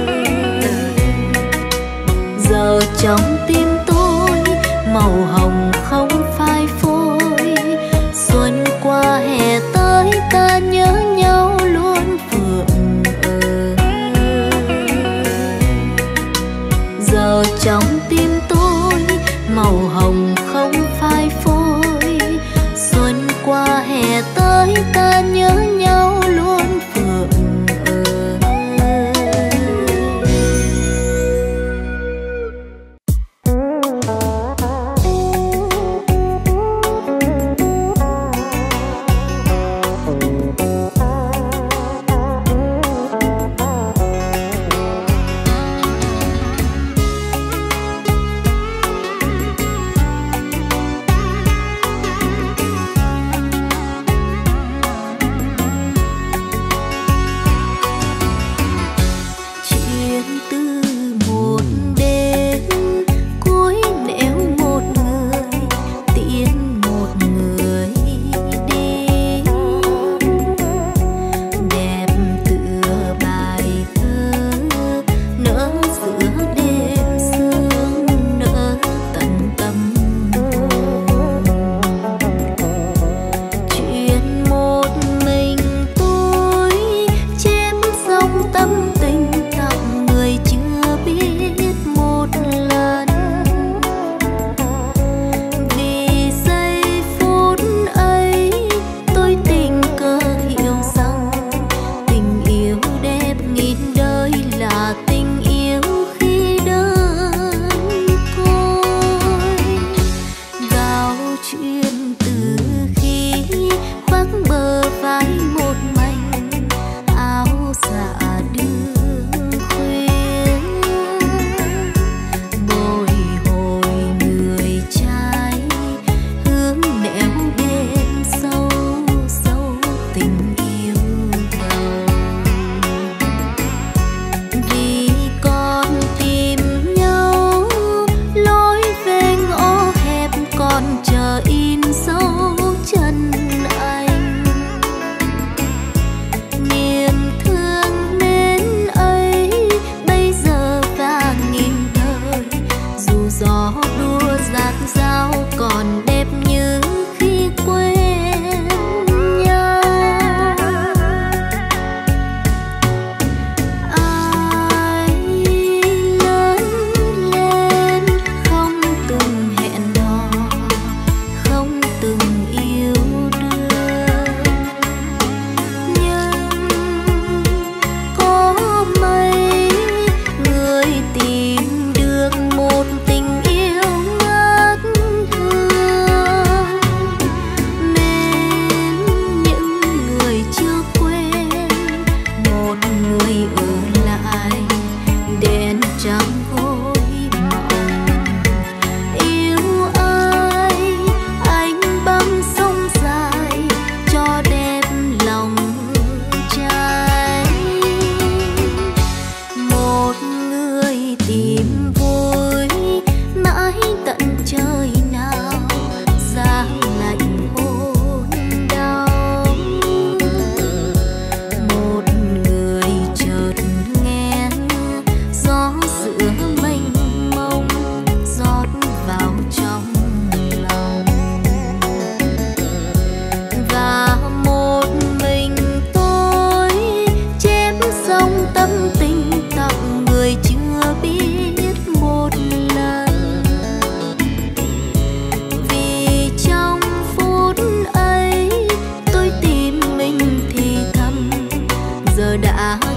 Giờ trong tim tôi màu hồng không phai phôi. Xuân qua hè tới ta nhớ nhau luôn Phượng ơi. Giờ trong tim tôi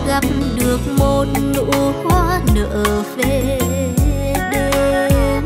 gặp được một nụ hoa nở về đêm.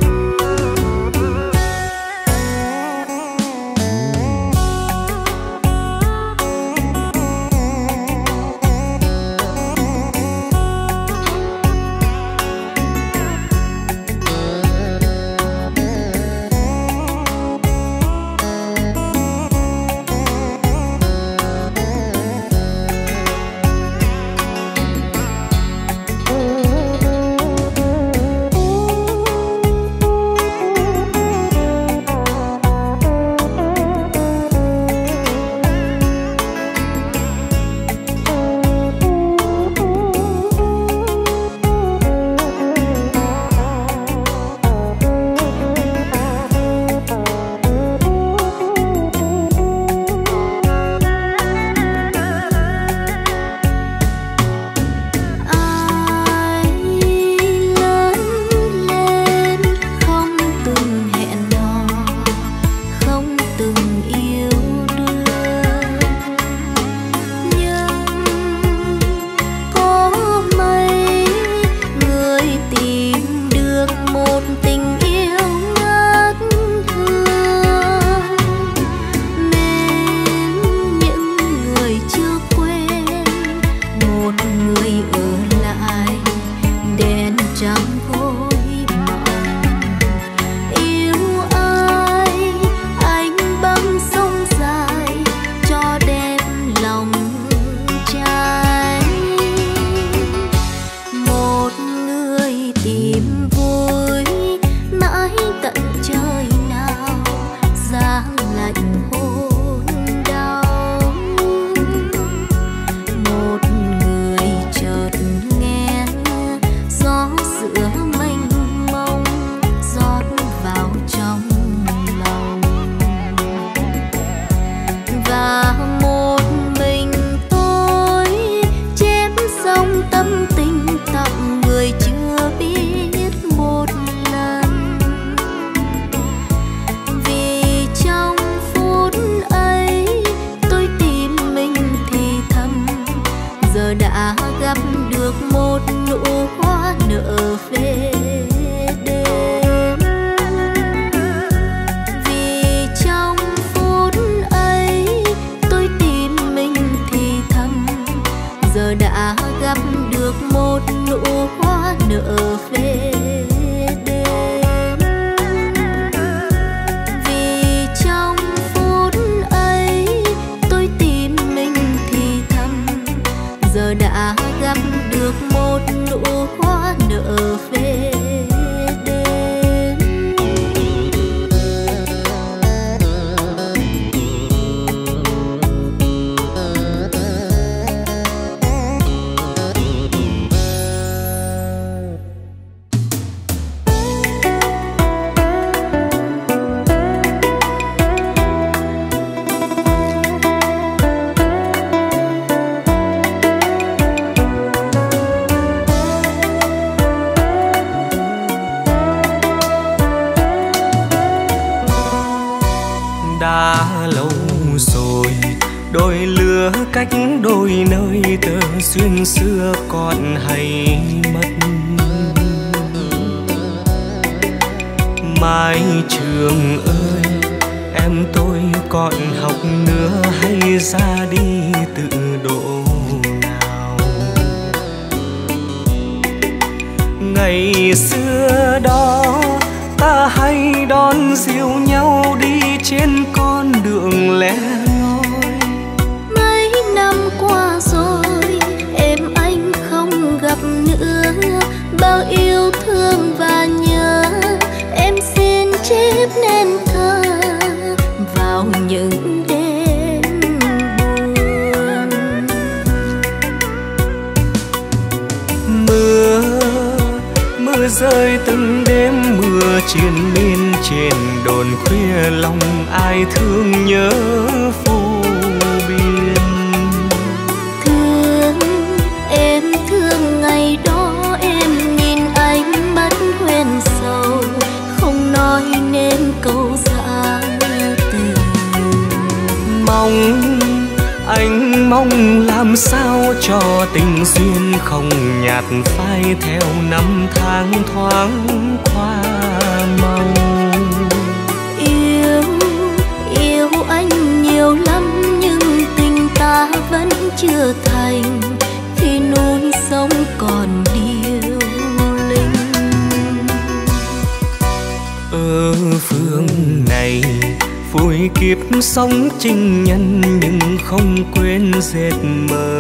Cách đôi nơi tơ duyên xưa còn hay mất. Mái trường ơi, em tôi còn học nữa hay ra đi tự độ nào? Ngày xưa đó ta hay đón dìu nhau đi trên con đường lẻ qua rồi, em anh không gặp nữa. Bao yêu thương và nhớ, em xin chép nên thơ vào những đêm buồn. Mưa rơi từng đêm, mưa triền miên trên đồn khuya, lòng ai thương nhớ phố biên. Thương ngày đó em nhìn anh mắt hoen sầu, không nói nên câu dạ từ. Anh mong làm sao cho tình duyên không nhạt phai theo năm tháng thoáng qua màu. Yêu anh nhiều lắm nhưng tình ta vẫn chưa thành, khi núi sông còn điêu linh. Ở phương này vui kiếp sống trinh nhân nhưng không quên dệt mơ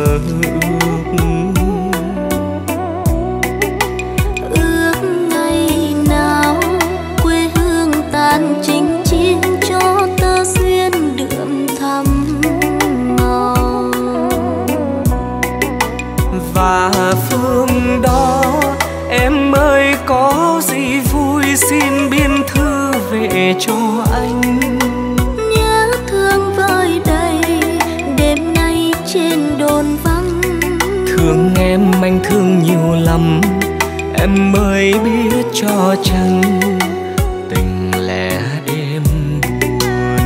ước ngày nào quê hương tan chinh chiến cho tơ duyên đượm thắm màu. Và phương đó em ơi có gì vui xin biên thư về cho anh. Nhớ thương vơi đầy đêm nay trên đồn vắng. Thương em anh thương nhiều lắm, em mới biết cho chăng tình lẻ đêm buồn.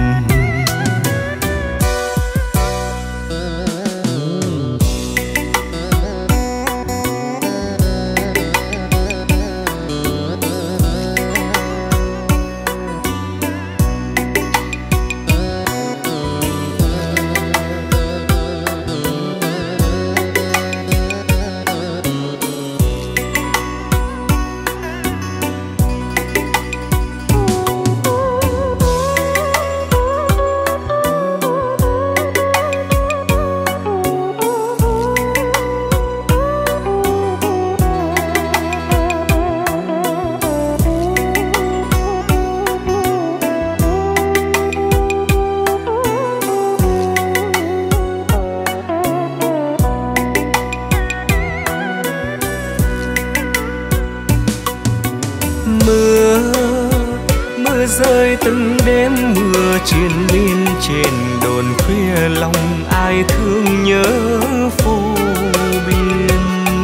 Mưa rơi từng đêm mưa triền miên trên đồn khuya lòng ai thương nhớ phố biên.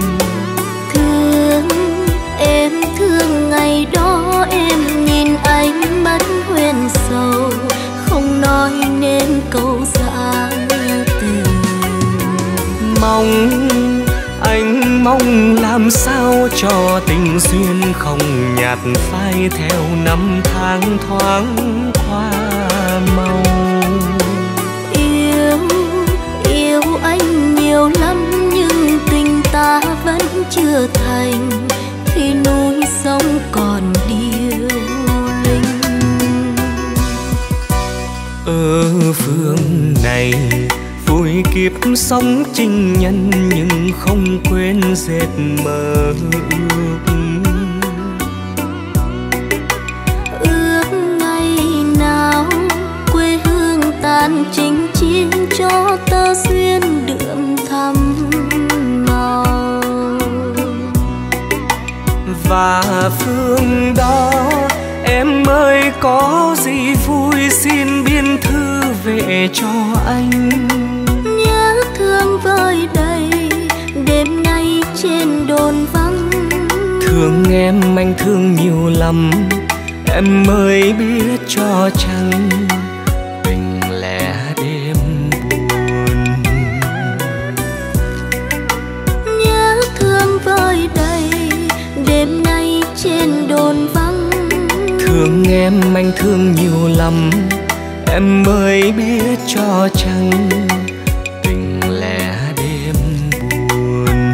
Thương ngày đó em nhìn ánh mắt huyền sầu, không nói nên câu dạ từ. Anh mong làm sao cho tình duyên không nhạt phai theo năm tháng thoáng qua màu. Yêu anh nhiều lắm nhưng tình ta vẫn chưa thành, khi núi sông còn điêu linh. Ở phương này vui kiếp sống trinh nhân nhưng không quên dệt mơ ước ngày nào quê hương tan chinh chiến cho tơ duyên đượm thắm màu. Và phương đó em ơi có gì vui xin biên thư về cho anh. Nhớ thương vơi đầy đêm nay trên đồn vắng. Thương em anh thương nhiều lắm, em mới biết cho chăng tình lẻ đêm buồn. Nhớ thương vơi đầy đêm nay trên đồn vắng. Thương em anh thương nhiều lắm, em mới biết cho chăng tình lẻ đêm buồn.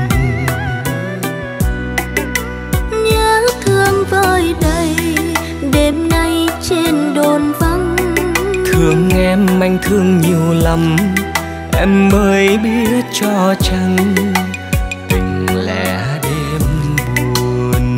Nhớ thương vơi đầy đêm nay trên đồn vắng. Thương em anh thương nhiều lắm, em mới biết cho chăng tình lẻ đêm buồn.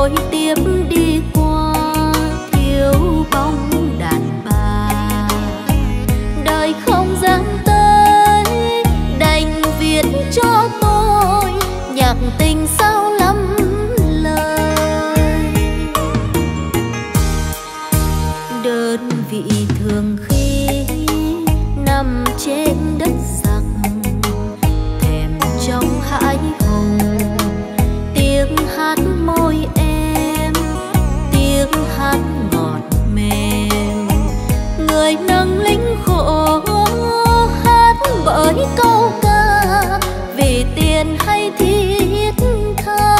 nối tiếp đi qua thiếu bóng đàn bà. Đời không dám tới đành viết cho tôi nhạc tình sao lắm lời. Đơn vị thường khi nằm trên đất giặc, thèm trong hãi hùng tiếng hát môi em, tiếng hát ngọt mềm. Người nâng lính khổ hát bởi câu ca vì tiền hay thiết tha.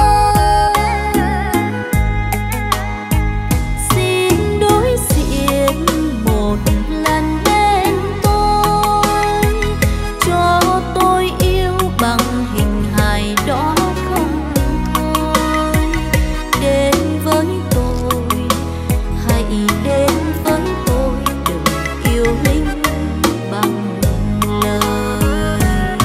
Xin đối diện một lần bên tôi, cho tôi yêu bằng hình hài đó không thôi. Đến với tôi, hãy đến với tôi, đừng yêu lính bằng lời.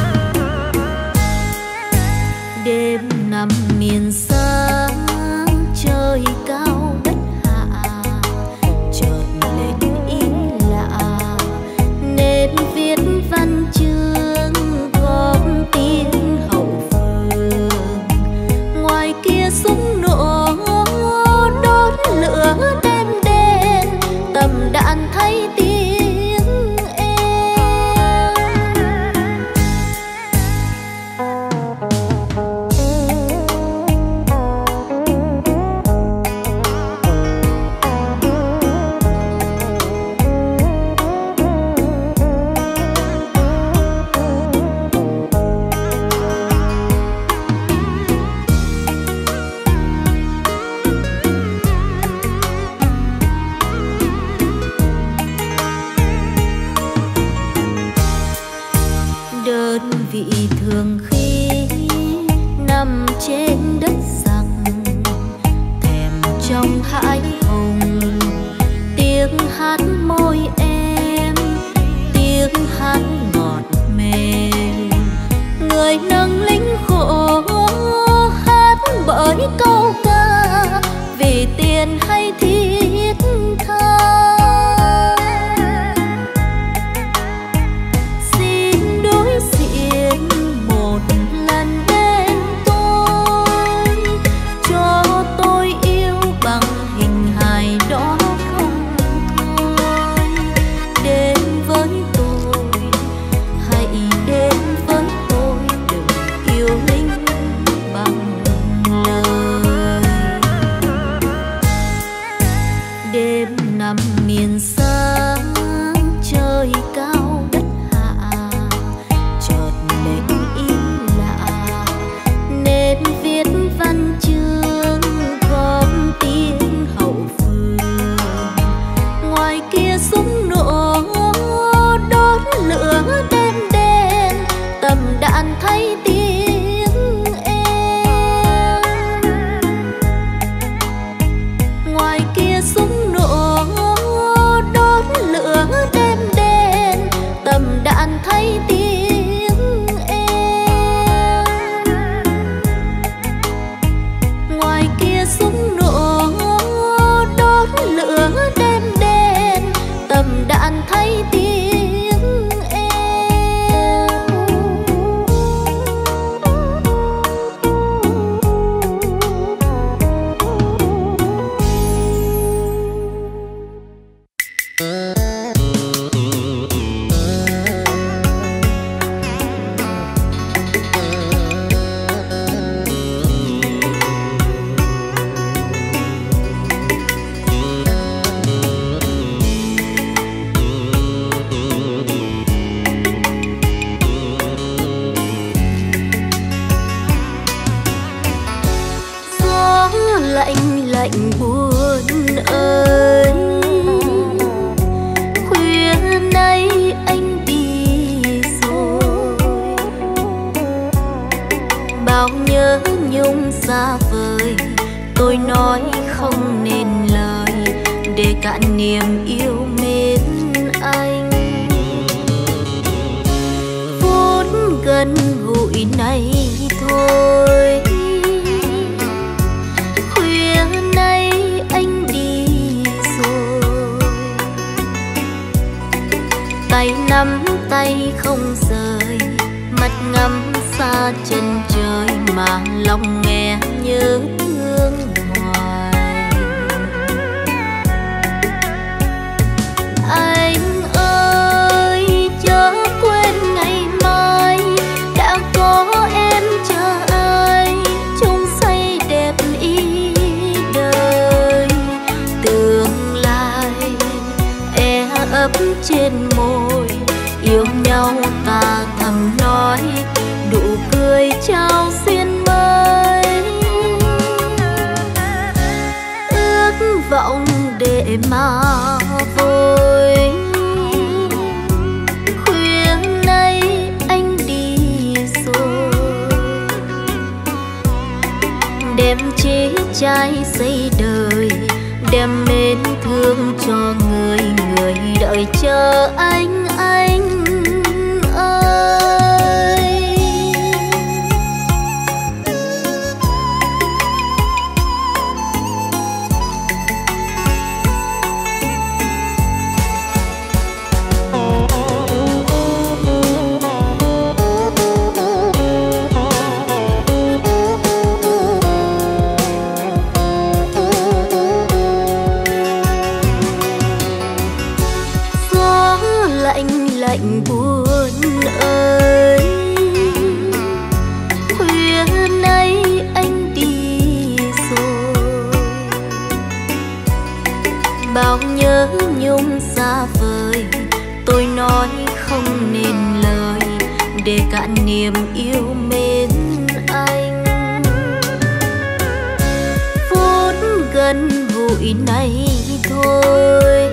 Đêm nằm miền xa trời cao đất hạ, chợt lên ý lạ nên viết văn chương góp tiếng hậu phương. Ngoài kia súng nổ đốt lửa đêm đen, tầm đạn thay tiếng em. Đơn vị thường khi nằm trên đất giặc, thèm trong hãi hùng tiếng hát môi em, tiếng hát ngọt mềm. Người nâng lính khổ hát bởi câu ca vì tiền hay thiết tha. Xin đối diện một lần bên tôi, cho tôi yêu bằng hình hài đó không thôi. Đến với tôi, hãy đến với tôi, đừng yêu lính bằng lời. Đêm nằm miền xa trời cao đất hạ, chợt lên ý lạ nên viết văn chương góp tiếng hậu phương. Ngoài kia súng nổ đốt lửa đêm đen, tầm đạn thay tiếng em. Ngoài kia súng nổ đốt lửa đêm đen, tầm đạn thay tiếng em. Ngoài kia súng nổ đốt lửa đêm đen, tầm đạn thay tiếng em. Gió lạnh lạnh buồn ơi, khuya nay anh đi rồi. Bao nhớ nhung xa vời, tôi nói không nên lời để cạn niềm yêu mến anh. Phút gần gũi này thôi, khuya nắm tay không rời, mắt ngắm xa chân trời mà lòng nghe nhớ thương hoài. Anh ơi chớ quên ngày mai, đã có em chờ ai chung say đẹp ý đời. Tương lai e ấp trên môi, yêu nhau ta thầm nói, nụ cười trao duyên mới. Ước vọng để mà vội, khuya nay anh đi rồi, đem chế trái xây đời, đem mến thương cho người người đợi chờ anh ơi. Lạnh buồn ơi, khuya nay anh đi rồi, bao nhớ nhung xa vời, tôi nói không nên lời để cạn niềm yêu mến anh. Phút gần gũi này thôi,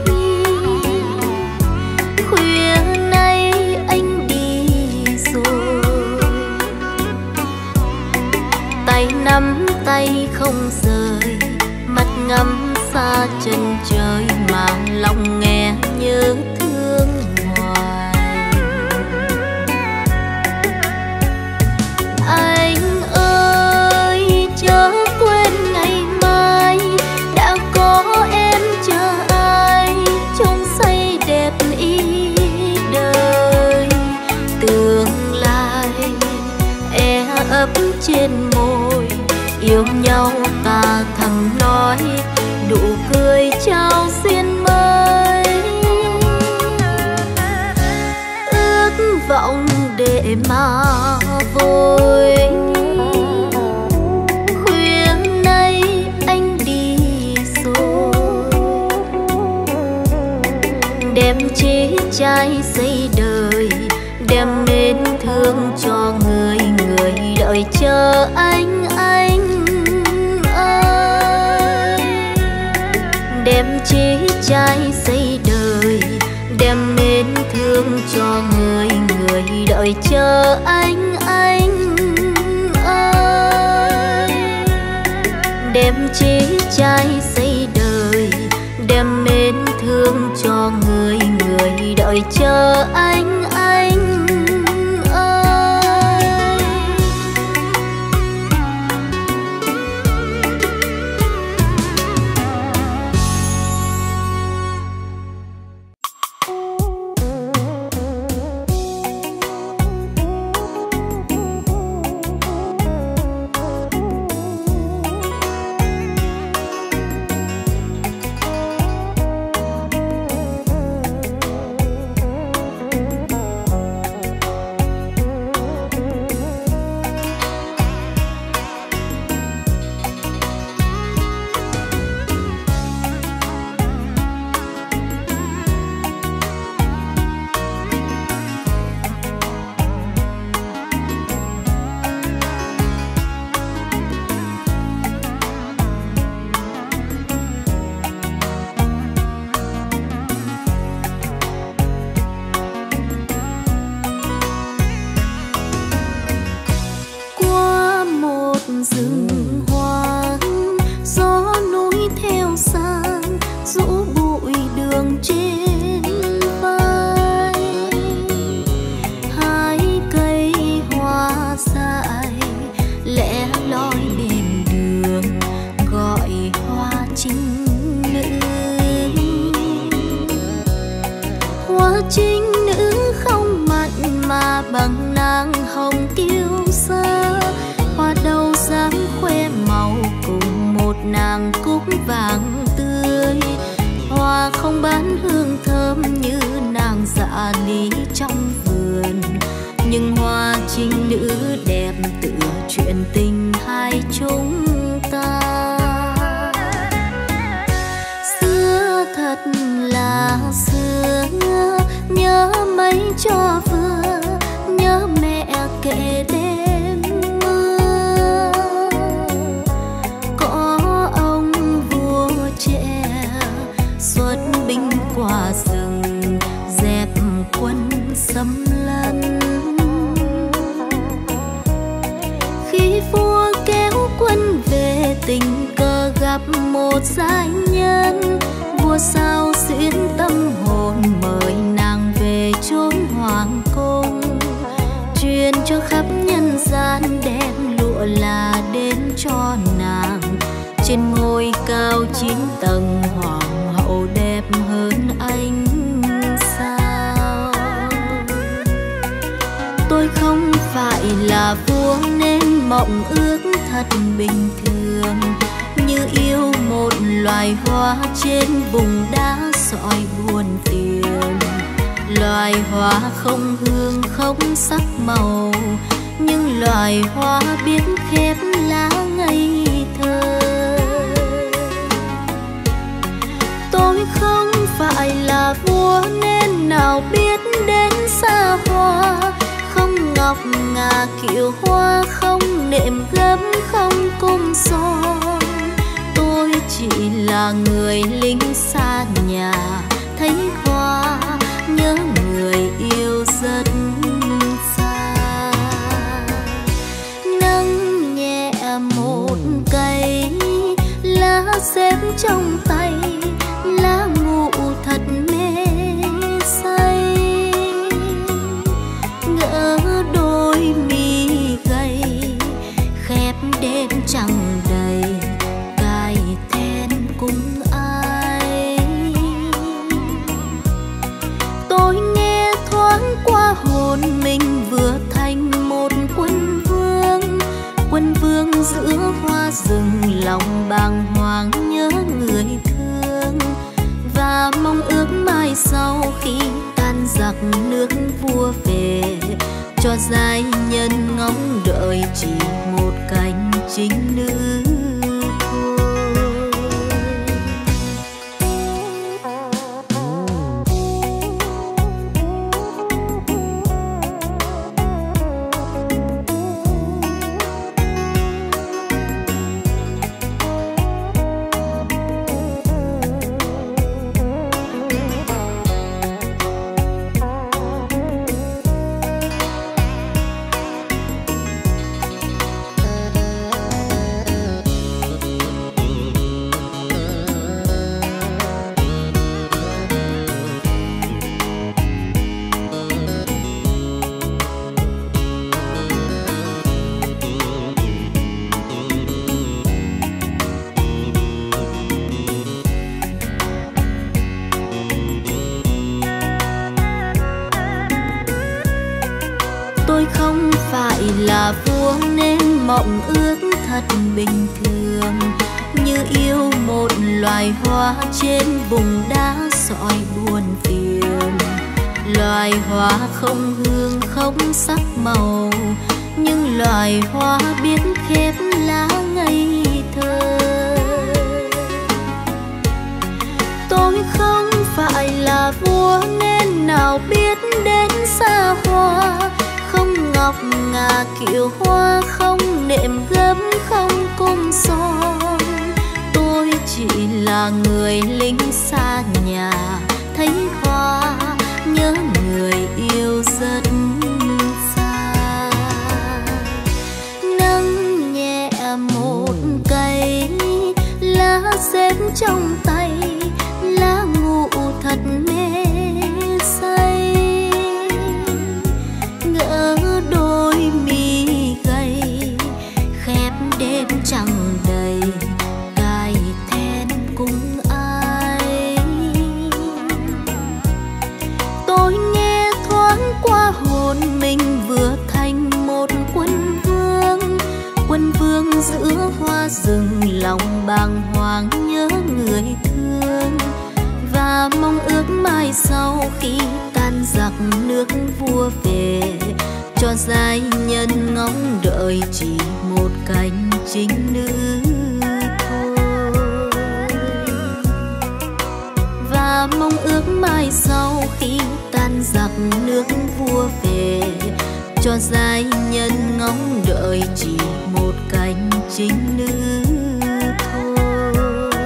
nắm tay không rời, mắt ngắm xa chân trời mà lòng nghe nhớ thương hoài. Anh ơi chớ quên ngày mai, đã có em chờ ai chung say đẹp ý đời. Tương lai e ấp trên môi, yêu nhau ta thầm nói, nụ cười trao duyên mới. Ước vọng để mà vội, khuya nay anh đi rồi, đem chế trái xây đời, đem mến thương cho người người đợi chờ anh ơi. Đem chế trái xây đời, đem mến thương cho người người đợi chờ anh ơi. Đem chế trái xây đời, đem mến thương cho người người đợi chờ anh ơi. càng tươi. Hoa không bán hương thơm như nàng dạ lý trong vườn, nhưng hoa trinh nữ đẹp tựa chuyện tình hai chúng ta. Xưa thật là xưa, nhớ mấy cho vừa, nhớ mẹ kể đêm mưa. Có ông vua trẻ xuất binh qua rừng, dẹp quân xâm lấn. Khi vua kéo quân về, tình cờ gặp một giai nhân. Vua sao xuyến tâm hồn, mời nàng về chốn hoàng cung, truyền cho khắp nhân gian, đem lụa là đến cho nàng. Trên ngôi cao 9 tầng, hoàng hậu đẹp hơn ánh sao. Tôi không phải là vua nên mộng ước thật bình thường, như yêu một loài hoa trên vùng đá sỏi buồn phiền. Loài hoa không hương không sắc màu, nhưng loài hoa biết khép lá ngây thơ. Tôi không phải là vua nên nào biết đến xa hoa, không ngọc ngà kiệu hoa, không nệm gấm không cung son. Tôi chỉ là người lính xa nhà, thấy hoa nhớ người yêu rất xa. Nâng nhẹ một cây lá xếp trong tay, lá ngụ thật mê say. Ngỡ đôi mi gầy khép đêm trăng đầy, cài then cùng ai. Tôi nghe thoáng qua hồn mình vừa thành một quân vương. Quân vương giữa hoa rừng, lòng bàng hoàng nhớ người thương, và mong ước mai sau khi tan giặc nước vua về, cho giai nhân ngóng đợi chỉ một cánh chính nữ thôi. Tôi không phải là vua nên mộng ước thật bình thường, như yêu một loài hoa trên vùng đá sỏi buồn phiền. Loài hoa không hương không sắc màu, nhưng loài hoa biết khép lá ngây thơ. Tôi không phải là vua nên nào biết đến xa hoa, không ngọc ngà kiệu hoa, không nệm gấm không cung son. Tôi chỉ là người lính xa nhà, thấy hoa nhớ người yêu rất xa. Nâng nhẹ một cây lá xếp trong tay, lá ngụ thật mê say. Ngỡ đôi mi gầy khép đêm trăng đầy, cài then cùng ai. Tôi nghe thoáng qua hồn mình vừa thành một quân vương. Quân vương giữa hoa rừng, lòng bàng hoàng nhớ người và mong ước mai sau khi tan giặc nước vua về, cho giai nhân ngóng đợi chỉ một cánh chính nữ thôi. Và mong ước mai sau khi tan giặc nước vua về, cho giai nhân ngóng đợi chỉ một cánh chính nữ thôi.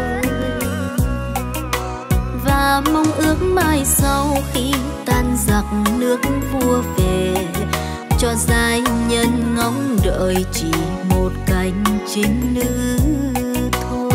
Và mong ước mai sau khi tan giặc nước vua về, cho giai nhân ngóng đợi chỉ một cánh chính nữ thôi.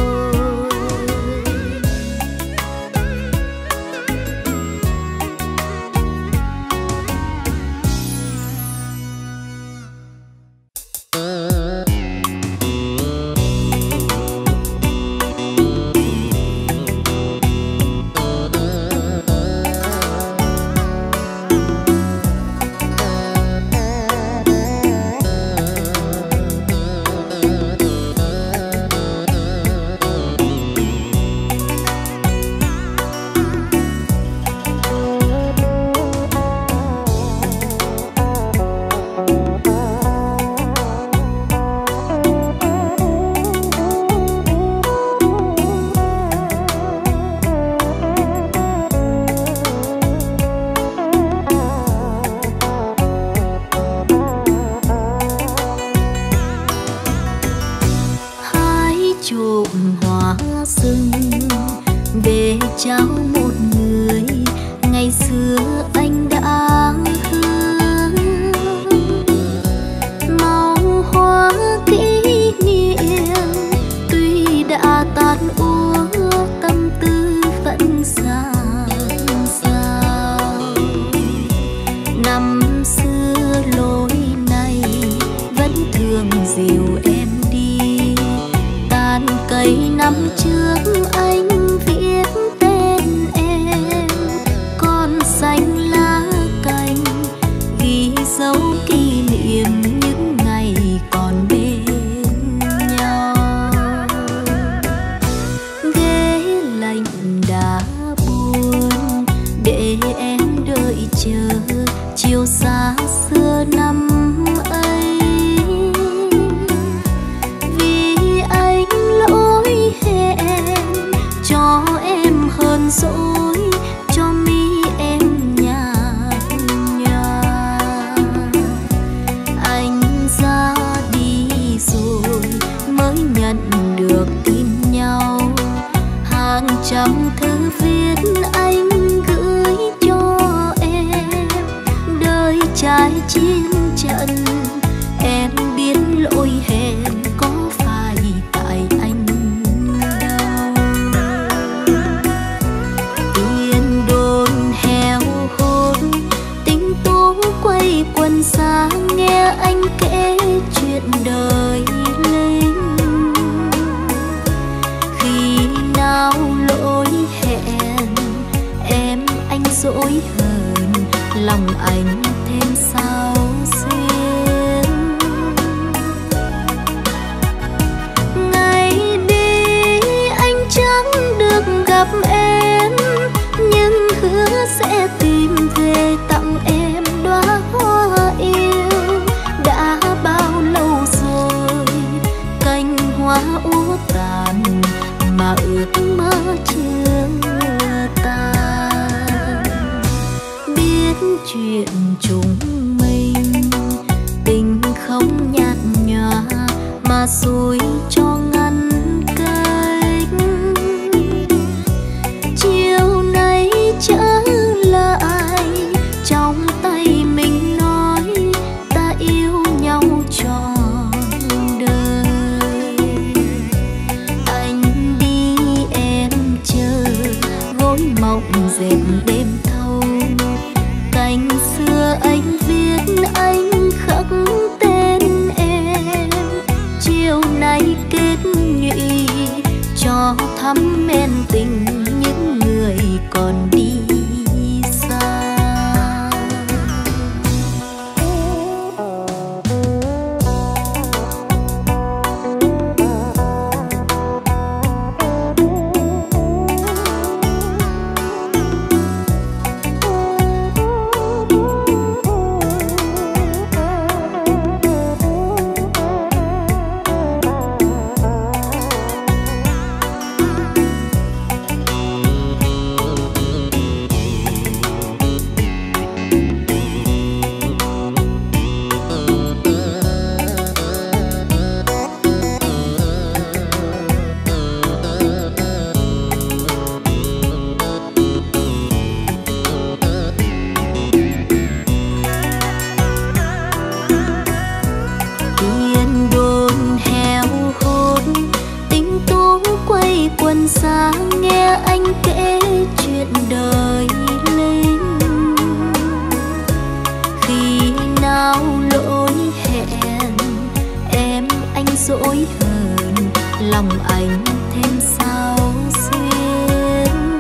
lòng anh thêm sao xuyên.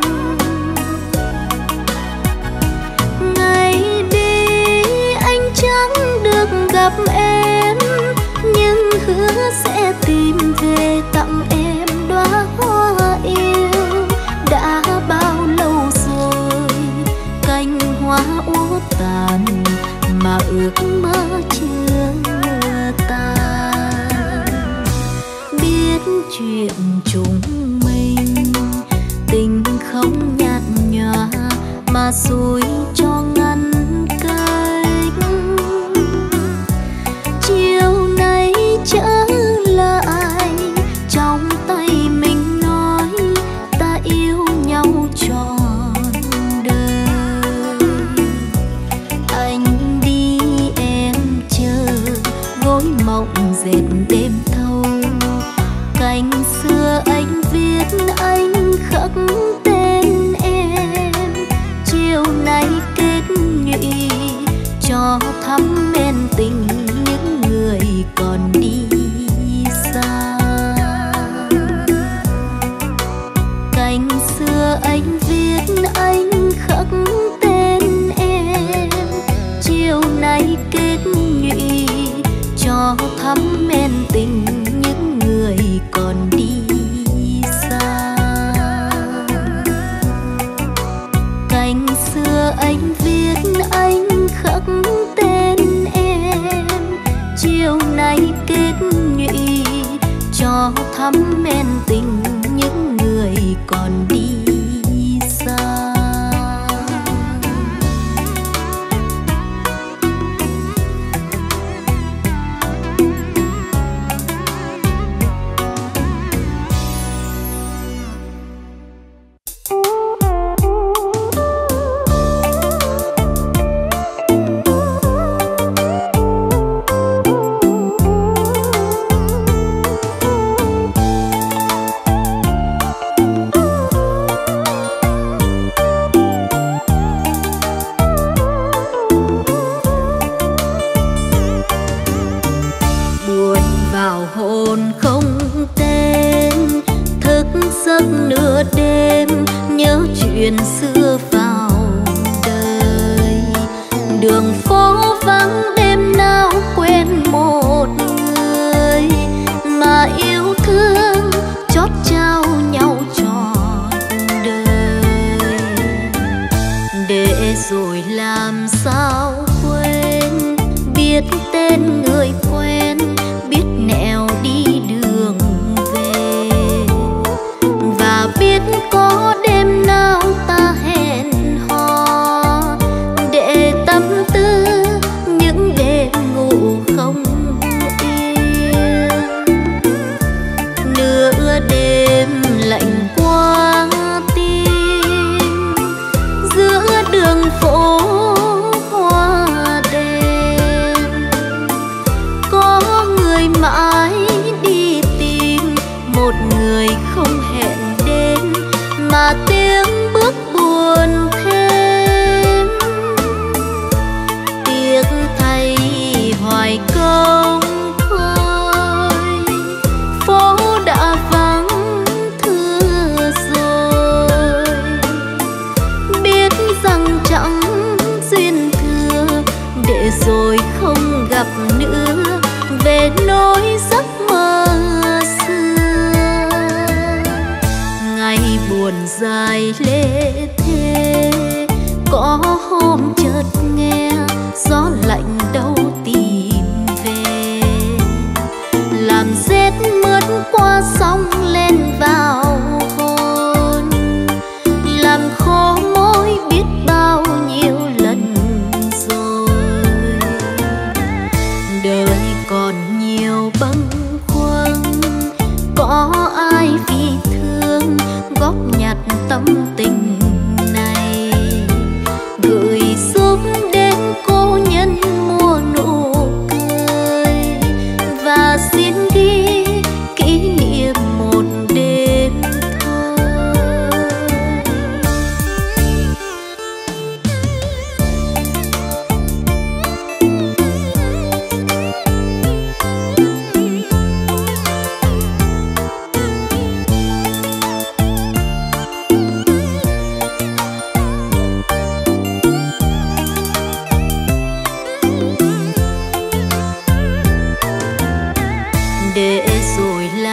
Ngày đi anh chẳng được gặp em, nhưng hứa sẽ tìm về tặng em đóa hoa yêu. Đã bao lâu rồi cành hoa úa tàn, mà ước mơ chưa tan. Biết chuyện chúng mình tình không nhạt nhòa, mà xui cho ngăn cách. Chiều nay trở lại trong tay mình nói ta yêu nhau trọn đời. Anh đi em chờ, gối mộng dệt đêm thâu. Cành xưa anh viết anh khắc tên em, chiều nay kết nhụy cho thắm men tình những người còn đi xa. Cành xưa anh viết anh khắc tên em, chiều nay kết nhụy cho thắm men tình những người còn đi xa. Cành xưa anh viết anh khắc tên em, chiều nay kết nhụy cho thắm men tình những người còn đi xa. Chuyện xưa vào đời, đường phố vắng đêm nào quên một người mà yêu thương chót trao nhau trọn đời. Để rồi làm sao quên, biết tên người quen, biết nẻo đi đường về, và biết có đêm nào ta hẹn hò để tâm tư những đêm ngủ không yên. Nửa đêm lạnh qua tim, giữa đường phố hoa đêm, có người mãi đi tìm một người không hẹn đến, mà tiếng bước buồn thêm. Tiếc thay hoài công khơi, phố đã vắng thưa rồi. Biết rằng chẳng duyên thừa, để rồi không gặp nữa về nỗi giấc mơ xưa. Ngày buồn dài lê thê, có hôm chợt nghe gió lạnh đâu tìm về, làm rét mướt qua sóng lên vào hồn, làm khô môi biết bao nhiêu lần rồi. Đời còn nhiều bâng khuâng, có ai vì thương góp nhặt tâm tình này, gửi giúp đến cô nhân mùa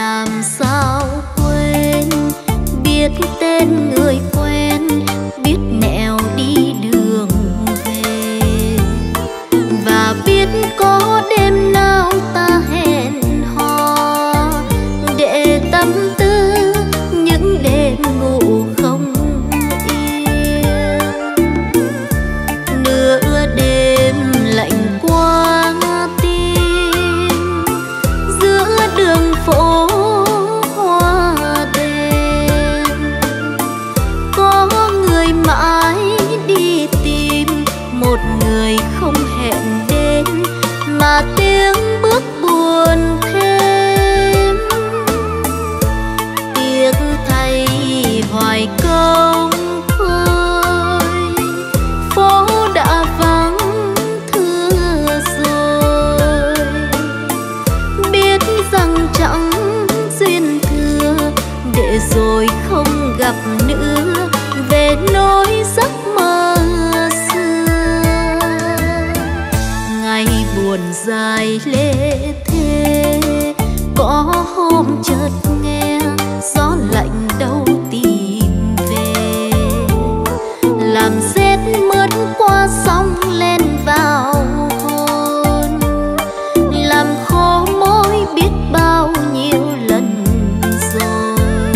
làm sao quên, biết tên người quen, biết nẻo đi đường về, và biết có đêm nào ta hẹn hò để tâm tư những đêm ngủ không yên. Nửa đêm lạnh qua tim, giữa đường phố hoa đêm, có người mãi đi tìm một người không hẹn đến, mà tiếng bước buồn thêm. Tiếc thay hoài công thôi, phố đã vắng thưa rồi. Biết rằng chẳng duyên thừa, để rồi không gặp nữa, về nỗi giấc mơ xưa. Ngày buồn dài lê thê, có hôm chợt nghe gió lạnh đâu tìm về, làm rét mướt qua sóng lên vào hồn, làm khô môi biết bao nhiêu lần rồi.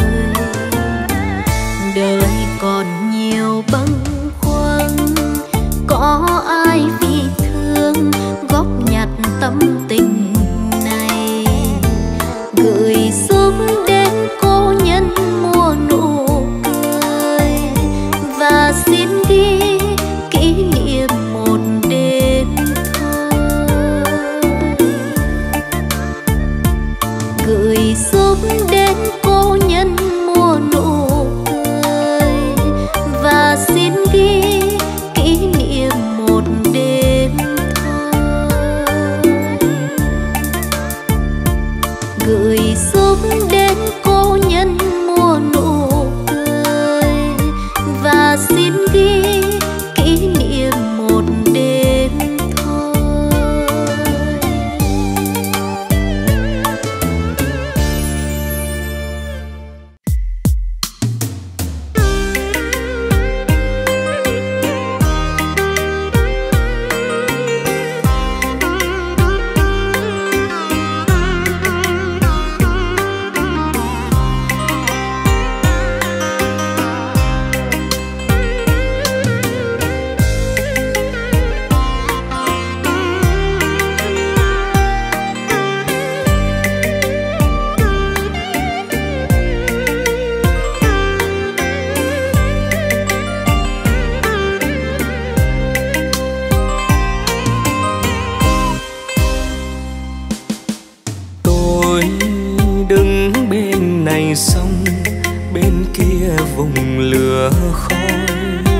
Đời còn nhiều bâng khuâng, có ai vì thương góp nhặt tâm tình này, gửi giúp đến cô nhân mùa nụ cười, và xin ghi kỷ niệm một đêm thôi. Gửi giúp đến cô nhân mùa nụ cười, và xin ghi kỷ niệm một đêm thôi. Gửi giúp đến cô nhân mùa nụ cười, và xin ghi kỷ niệm một đêm thôi. Sông bên kia vùng lửa khói,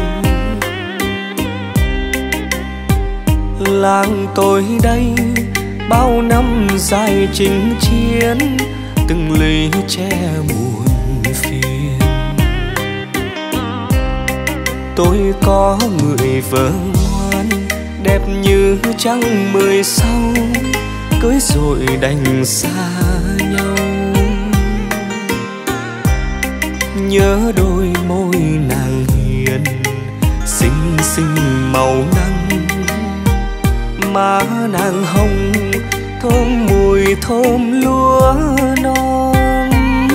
làng tôi đây bao năm dài chinh chiến, từng lũy tre buồn phiền. Tôi có người vợ ngoan đẹp như trăng 16, cưới rồi đành xa nhau. Nhớ đôi môi nàng hiền, xinh xinh màu nắng, má nàng hồng thơm mùi thơm lúa non.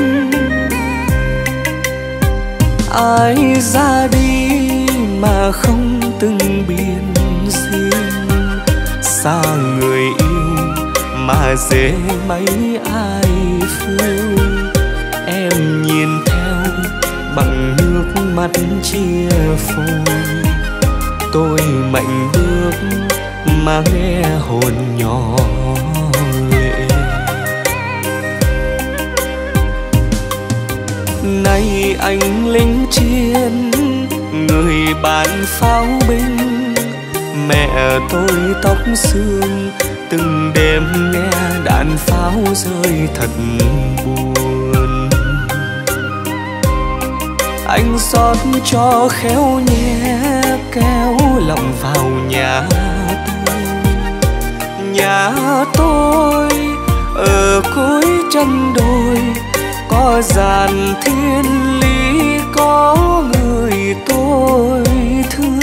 Ai ra đi mà không từng biên riêng, xa người yêu mà dễ mấy ai phương. Em nhìn theo bằng nước mắt chia phôi, tôi mạnh bước mà nghe hồn nhỏ lệ. Nay anh lính chiến, người bạn pháo binh, mẹ tôi tóc xương, từng đêm nghe đạn pháo rơi thật buồn. Anh xót cho khéo nhé kéo lòng vào nhà tôi. Nhà tôi ở cuối chân đồi, có dàn thiên lý có người tôi thương.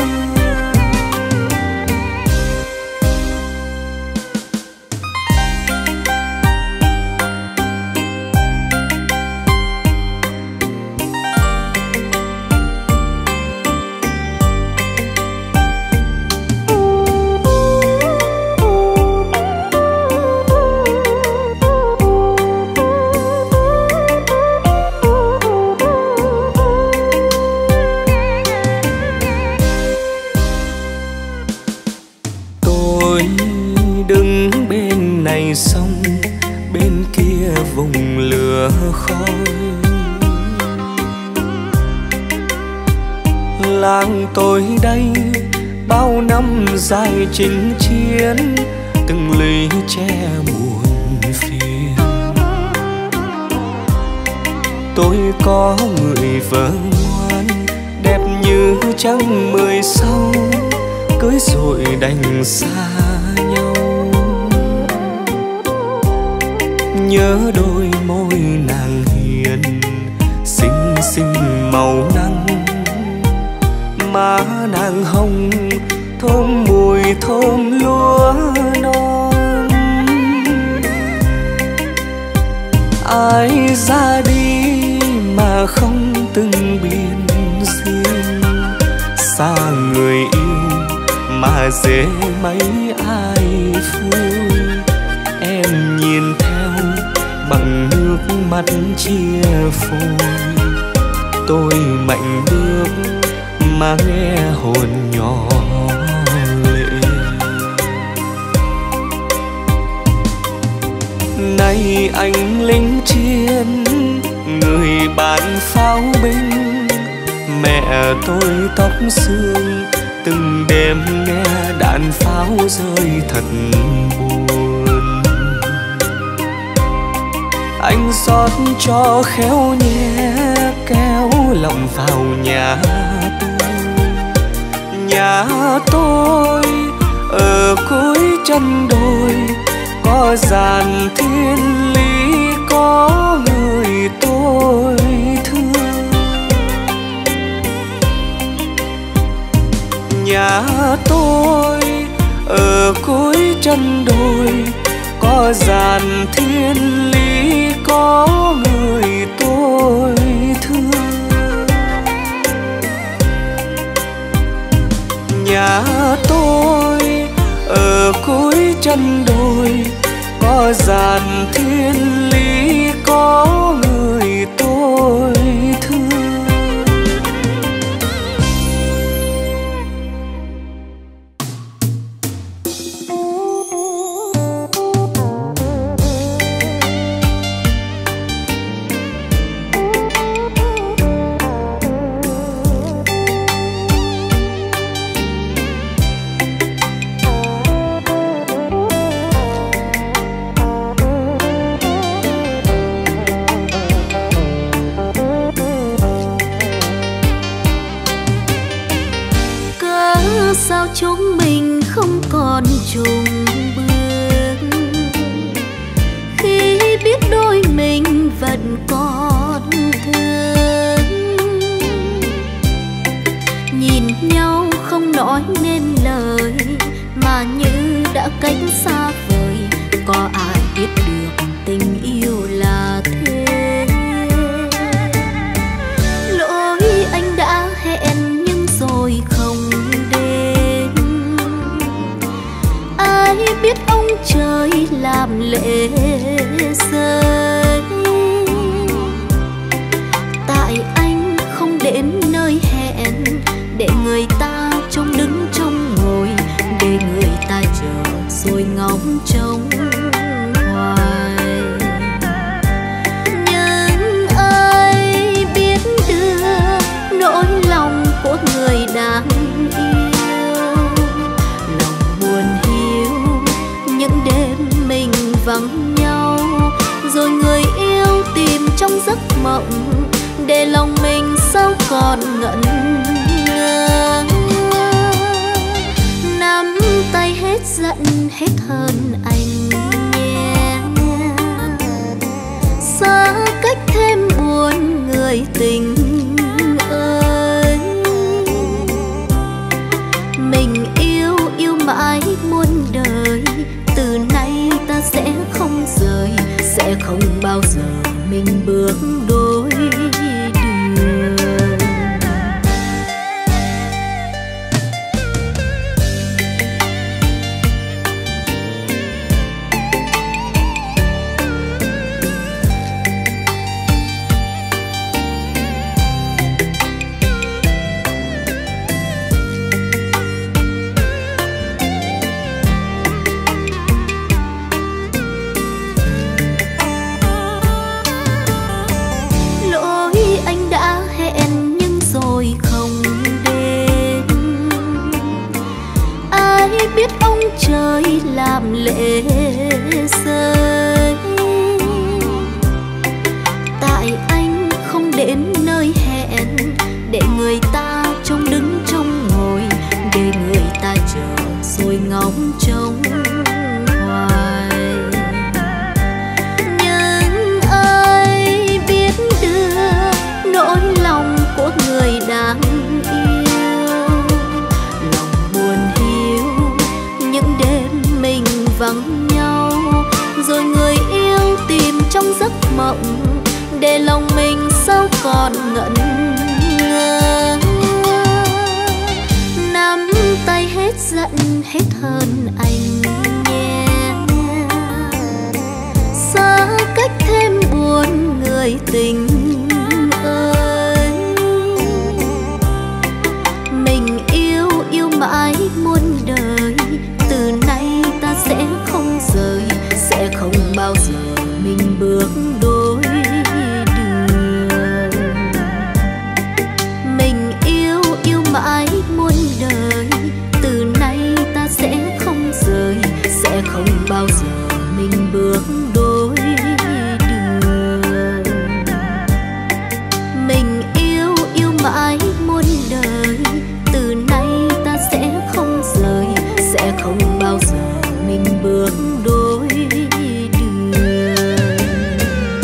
Sông bên kia vùng lửa khói, làng tôi đây bao năm dài chinh chiến, từng ly che buồn phiền. Tôi có người vợ ngoan đẹp như trăng 16, cưới rồi đành xa nhau. Nhớ đôi môi nàng hiền, xinh xinh màu nắng, má nàng hồng thơm mùi thơm lúa non. Ai ra đi mà không từng biên riêng, xa người yêu mà dễ mấy ai vui. Em nhìn theo bằng nước mắt chia phôi, tôi mạnh bước mà nghe hồn nhỏ lệ. Nay anh lính chiến, người bạn pháo binh, mẹ tôi tóc xương, từng đêm nghe đạn pháo rơi thật buồn. Anh rót cho khéo nhé kéo lòng vào nhà tôi. Nhà tôi ở cuối chân đồi, có dàn thiên lý có người tôi thương. Nhà tôi ở cuối chân đồi, có dàn thiên lý có người tôi thương. Nhà tôi ở cuối chân đồi, có dàn thiên lý có người tôi thương. Sao chúng mình không còn chung bước, khi biết đôi mình vẫn còn thương. Nhìn nhau không nói nên lời, mà như đã cách xa vời. Có ai biết được tình yêu là thế? Lỗi anh đã hẹn nhưng rồi không biết ông trời làm lễ rơi. Tại anh không đến nơi hẹn, để người ta trông đứng trông ngồi, để người ta chờ rồi ngóng trông hoài. Nhưng ai biết được nỗi lòng của người đang vắng nhau, rồi người yêu tìm trong giấc mộng, để lòng mình sao còn ngẩn ngơ. Nắm tay hết giận hết hơn anh nhé, xa cách thêm buồn sẽ không bao giờ mình bước đôi đường. Trời làm lễ rơi, tại anh không đến nơi hẹn, để người ta trông đứng trông ngồi, để người ta chờ rồi ngóng trông hoài. Nhưng ai biết được nỗi lòng của người đang vắng nhau, rồi người yêu tìm trong giấc mộng, để lòng mình sao còn ngẩn ngơ. Nắm tay hết giận hết hơn anh nhé, xa cách thêm buồn người tình ơi. Mình yêu yêu mãi muôn đời, từ nay ta sẽ không rời, sẽ không bao giờ mình bước đôi đường. Mình yêu yêu mãi muôn đời, từ nay ta sẽ không rời, sẽ không bao giờ mình bước đôi đường. Mình yêu yêu mãi muôn đời, từ nay ta sẽ không rời, sẽ không bao giờ mình bước đôi đường.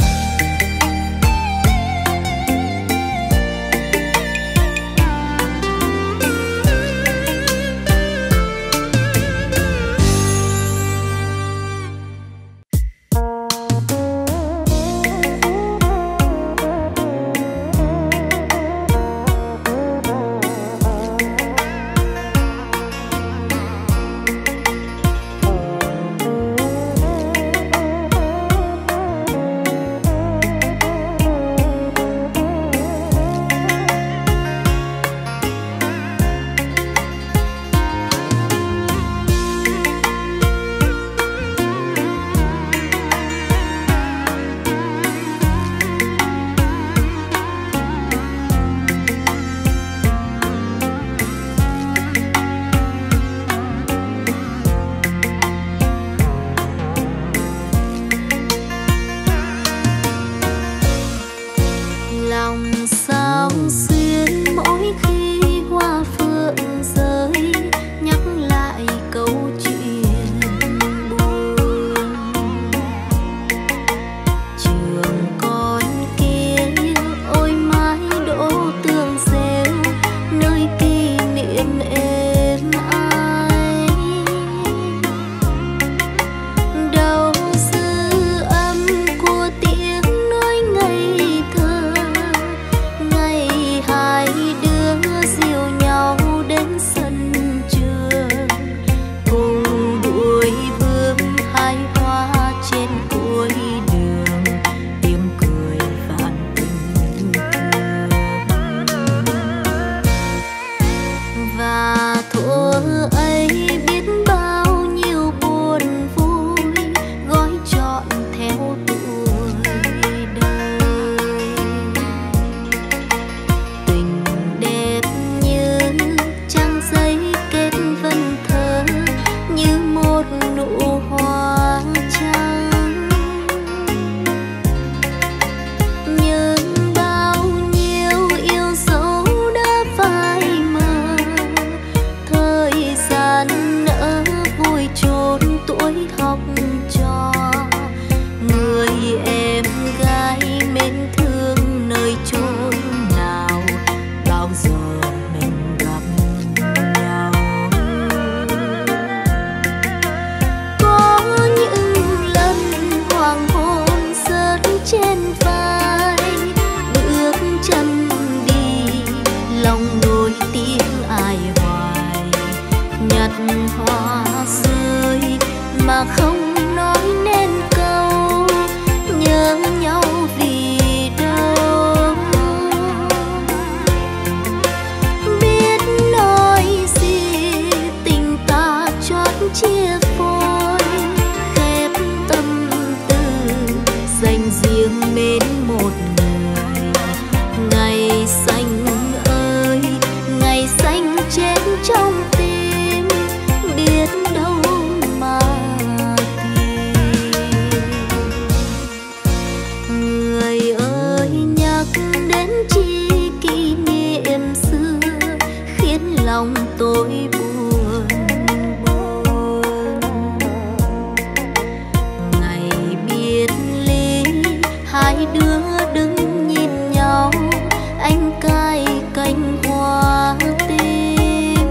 hai đứa đứng nhìn nhau, anh cài cành hoa tím.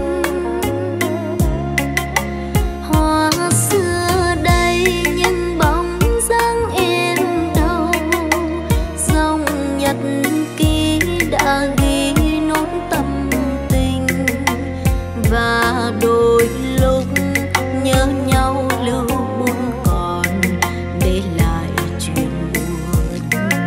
Hoa xưa đây nhưng bóng dáng em đâu, dòng nhật ký đã ghi nốt tâm tình, và đôi lúc nhớ nhau lưu buồn còn để lại chuyện buồn.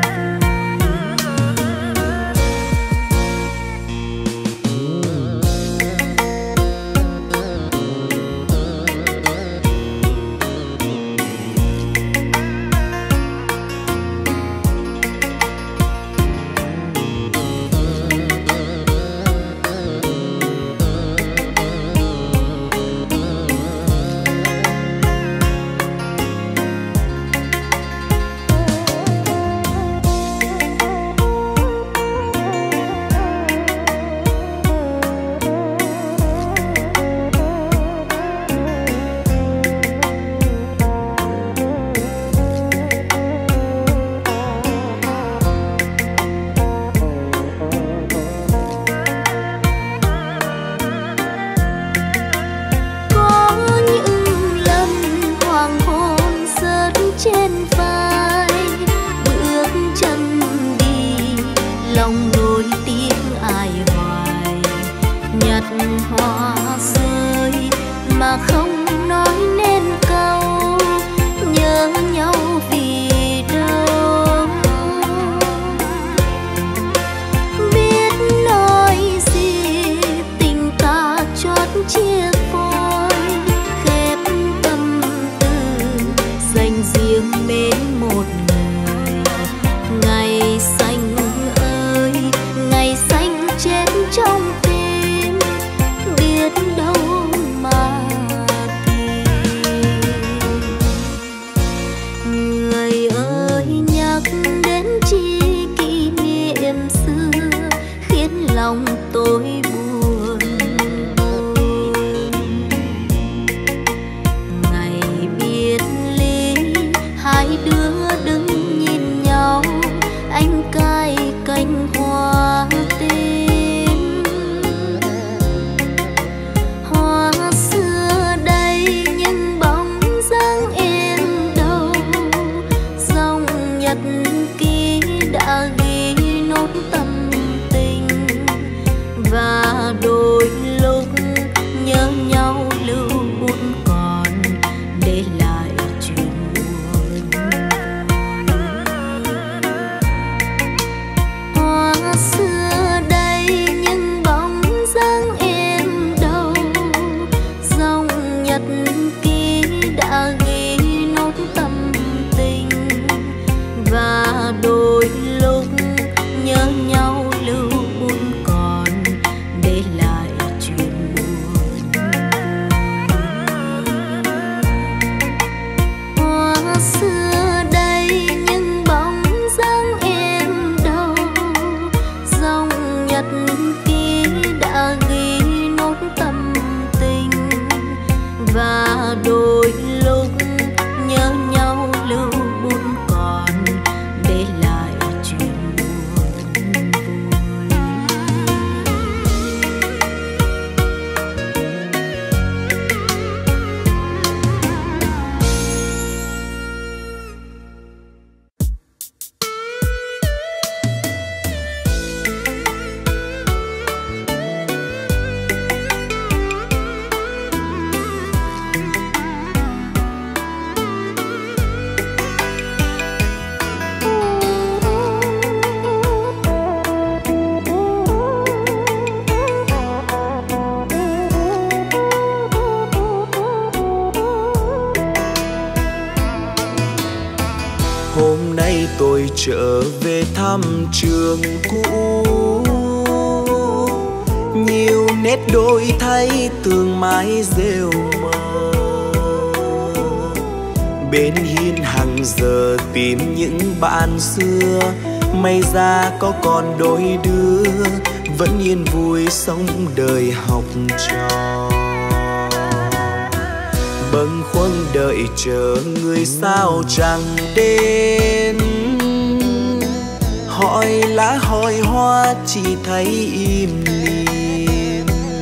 tôi trở về thăm trường cũ, nhiều nét đổi thay tường mái rêu mờ. Bên hiên hàng giờ tìm những bạn xưa, may ra có còn đôi đứa vẫn yên vui sống đời học trò. Bâng khuâng đợi chờ người sao chẳng đến, hỏi lá hỏi hoa chỉ thấy im lìm.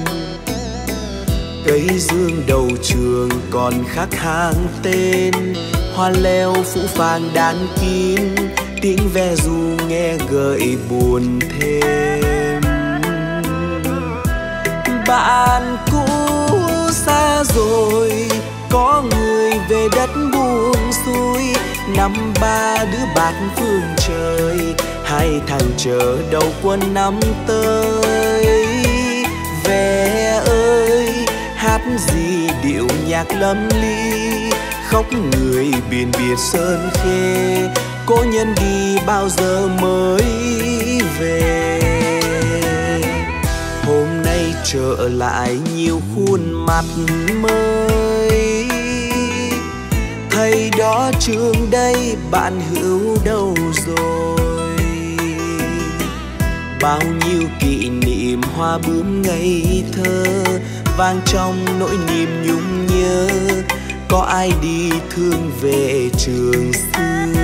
Cây dương đầu trường còn khắc hàng tên, hoa leo phủ phàng đan kín, tiếng ve ru nghe gợi buồn thêm. Bạn cũ xa rồi, có người về đất buông xuôi, năm ba đứa bạn phương trời, hai thằng chờ đầu quân năm tới. Ve ơi hát gì điệu nhạc lâm ly, khóc người biển biệt sơn khê, cố nhân đi bao giờ mới về. Hôm nay trở lại nhiều khuôn mặt mới, thầy đó trường đây bạn hữu đâu rồi. Bao nhiêu kỷ niệm hoa bướm ngây thơ, vang trong nỗi niềm nhung nhớ, có ai đi thương về trường xưa.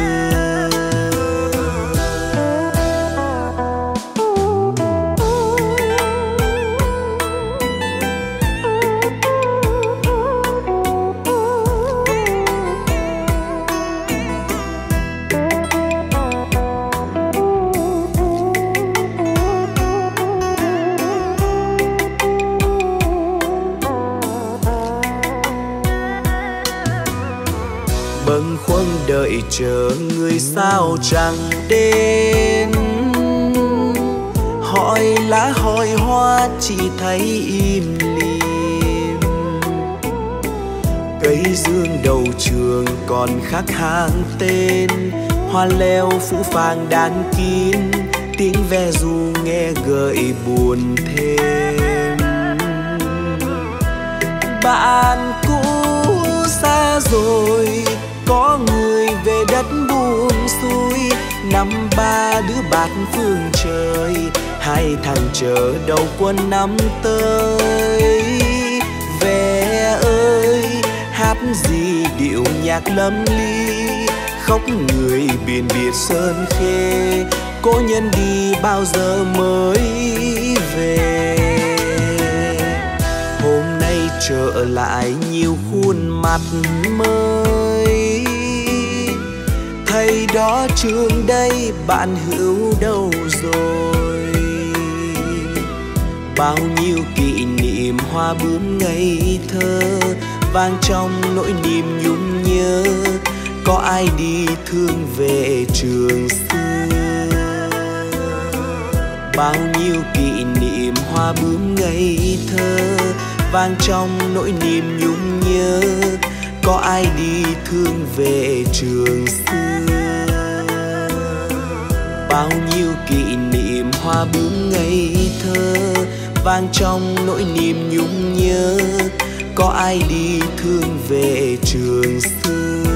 Bâng khuâng đợi chờ người sao chẳng đến, hỏi lá hỏi hoa chỉ thấy im lìm. Cây dương đầu trường còn khắc hàng tên, hoa leo phủ phàng đan kín, tiếng ve ru nghe gợi buồn thêm. Bạn cũ xa rồi, có người về đất buông xuôi, năm ba đứa bạn phương trời, hai thằng chờ đầu quân năm tới. Ve ơi hát gì điệu nhạc lâm ly, khóc người biển biệt sơn khê, cố nhân đi bao giờ mới về. Hôm nay trở lại nhiều khuôn mặt mới, thầy đó trường đây bạn hữu đâu rồi. Bao nhiêu kỷ niệm hoa bướm ngây thơ, vang trong nỗi niềm nhung nhớ, có ai đi thương về trường xưa. Bao nhiêu kỷ niệm hoa bướm ngây thơ, vang trong nỗi niềm nhung nhớ, có ai đi thương về trường xưa. Bao nhiêu kỷ niệm hoa bướm ngây thơ, vang trong nỗi niềm nhung nhớ, có ai đi thương về trường xưa.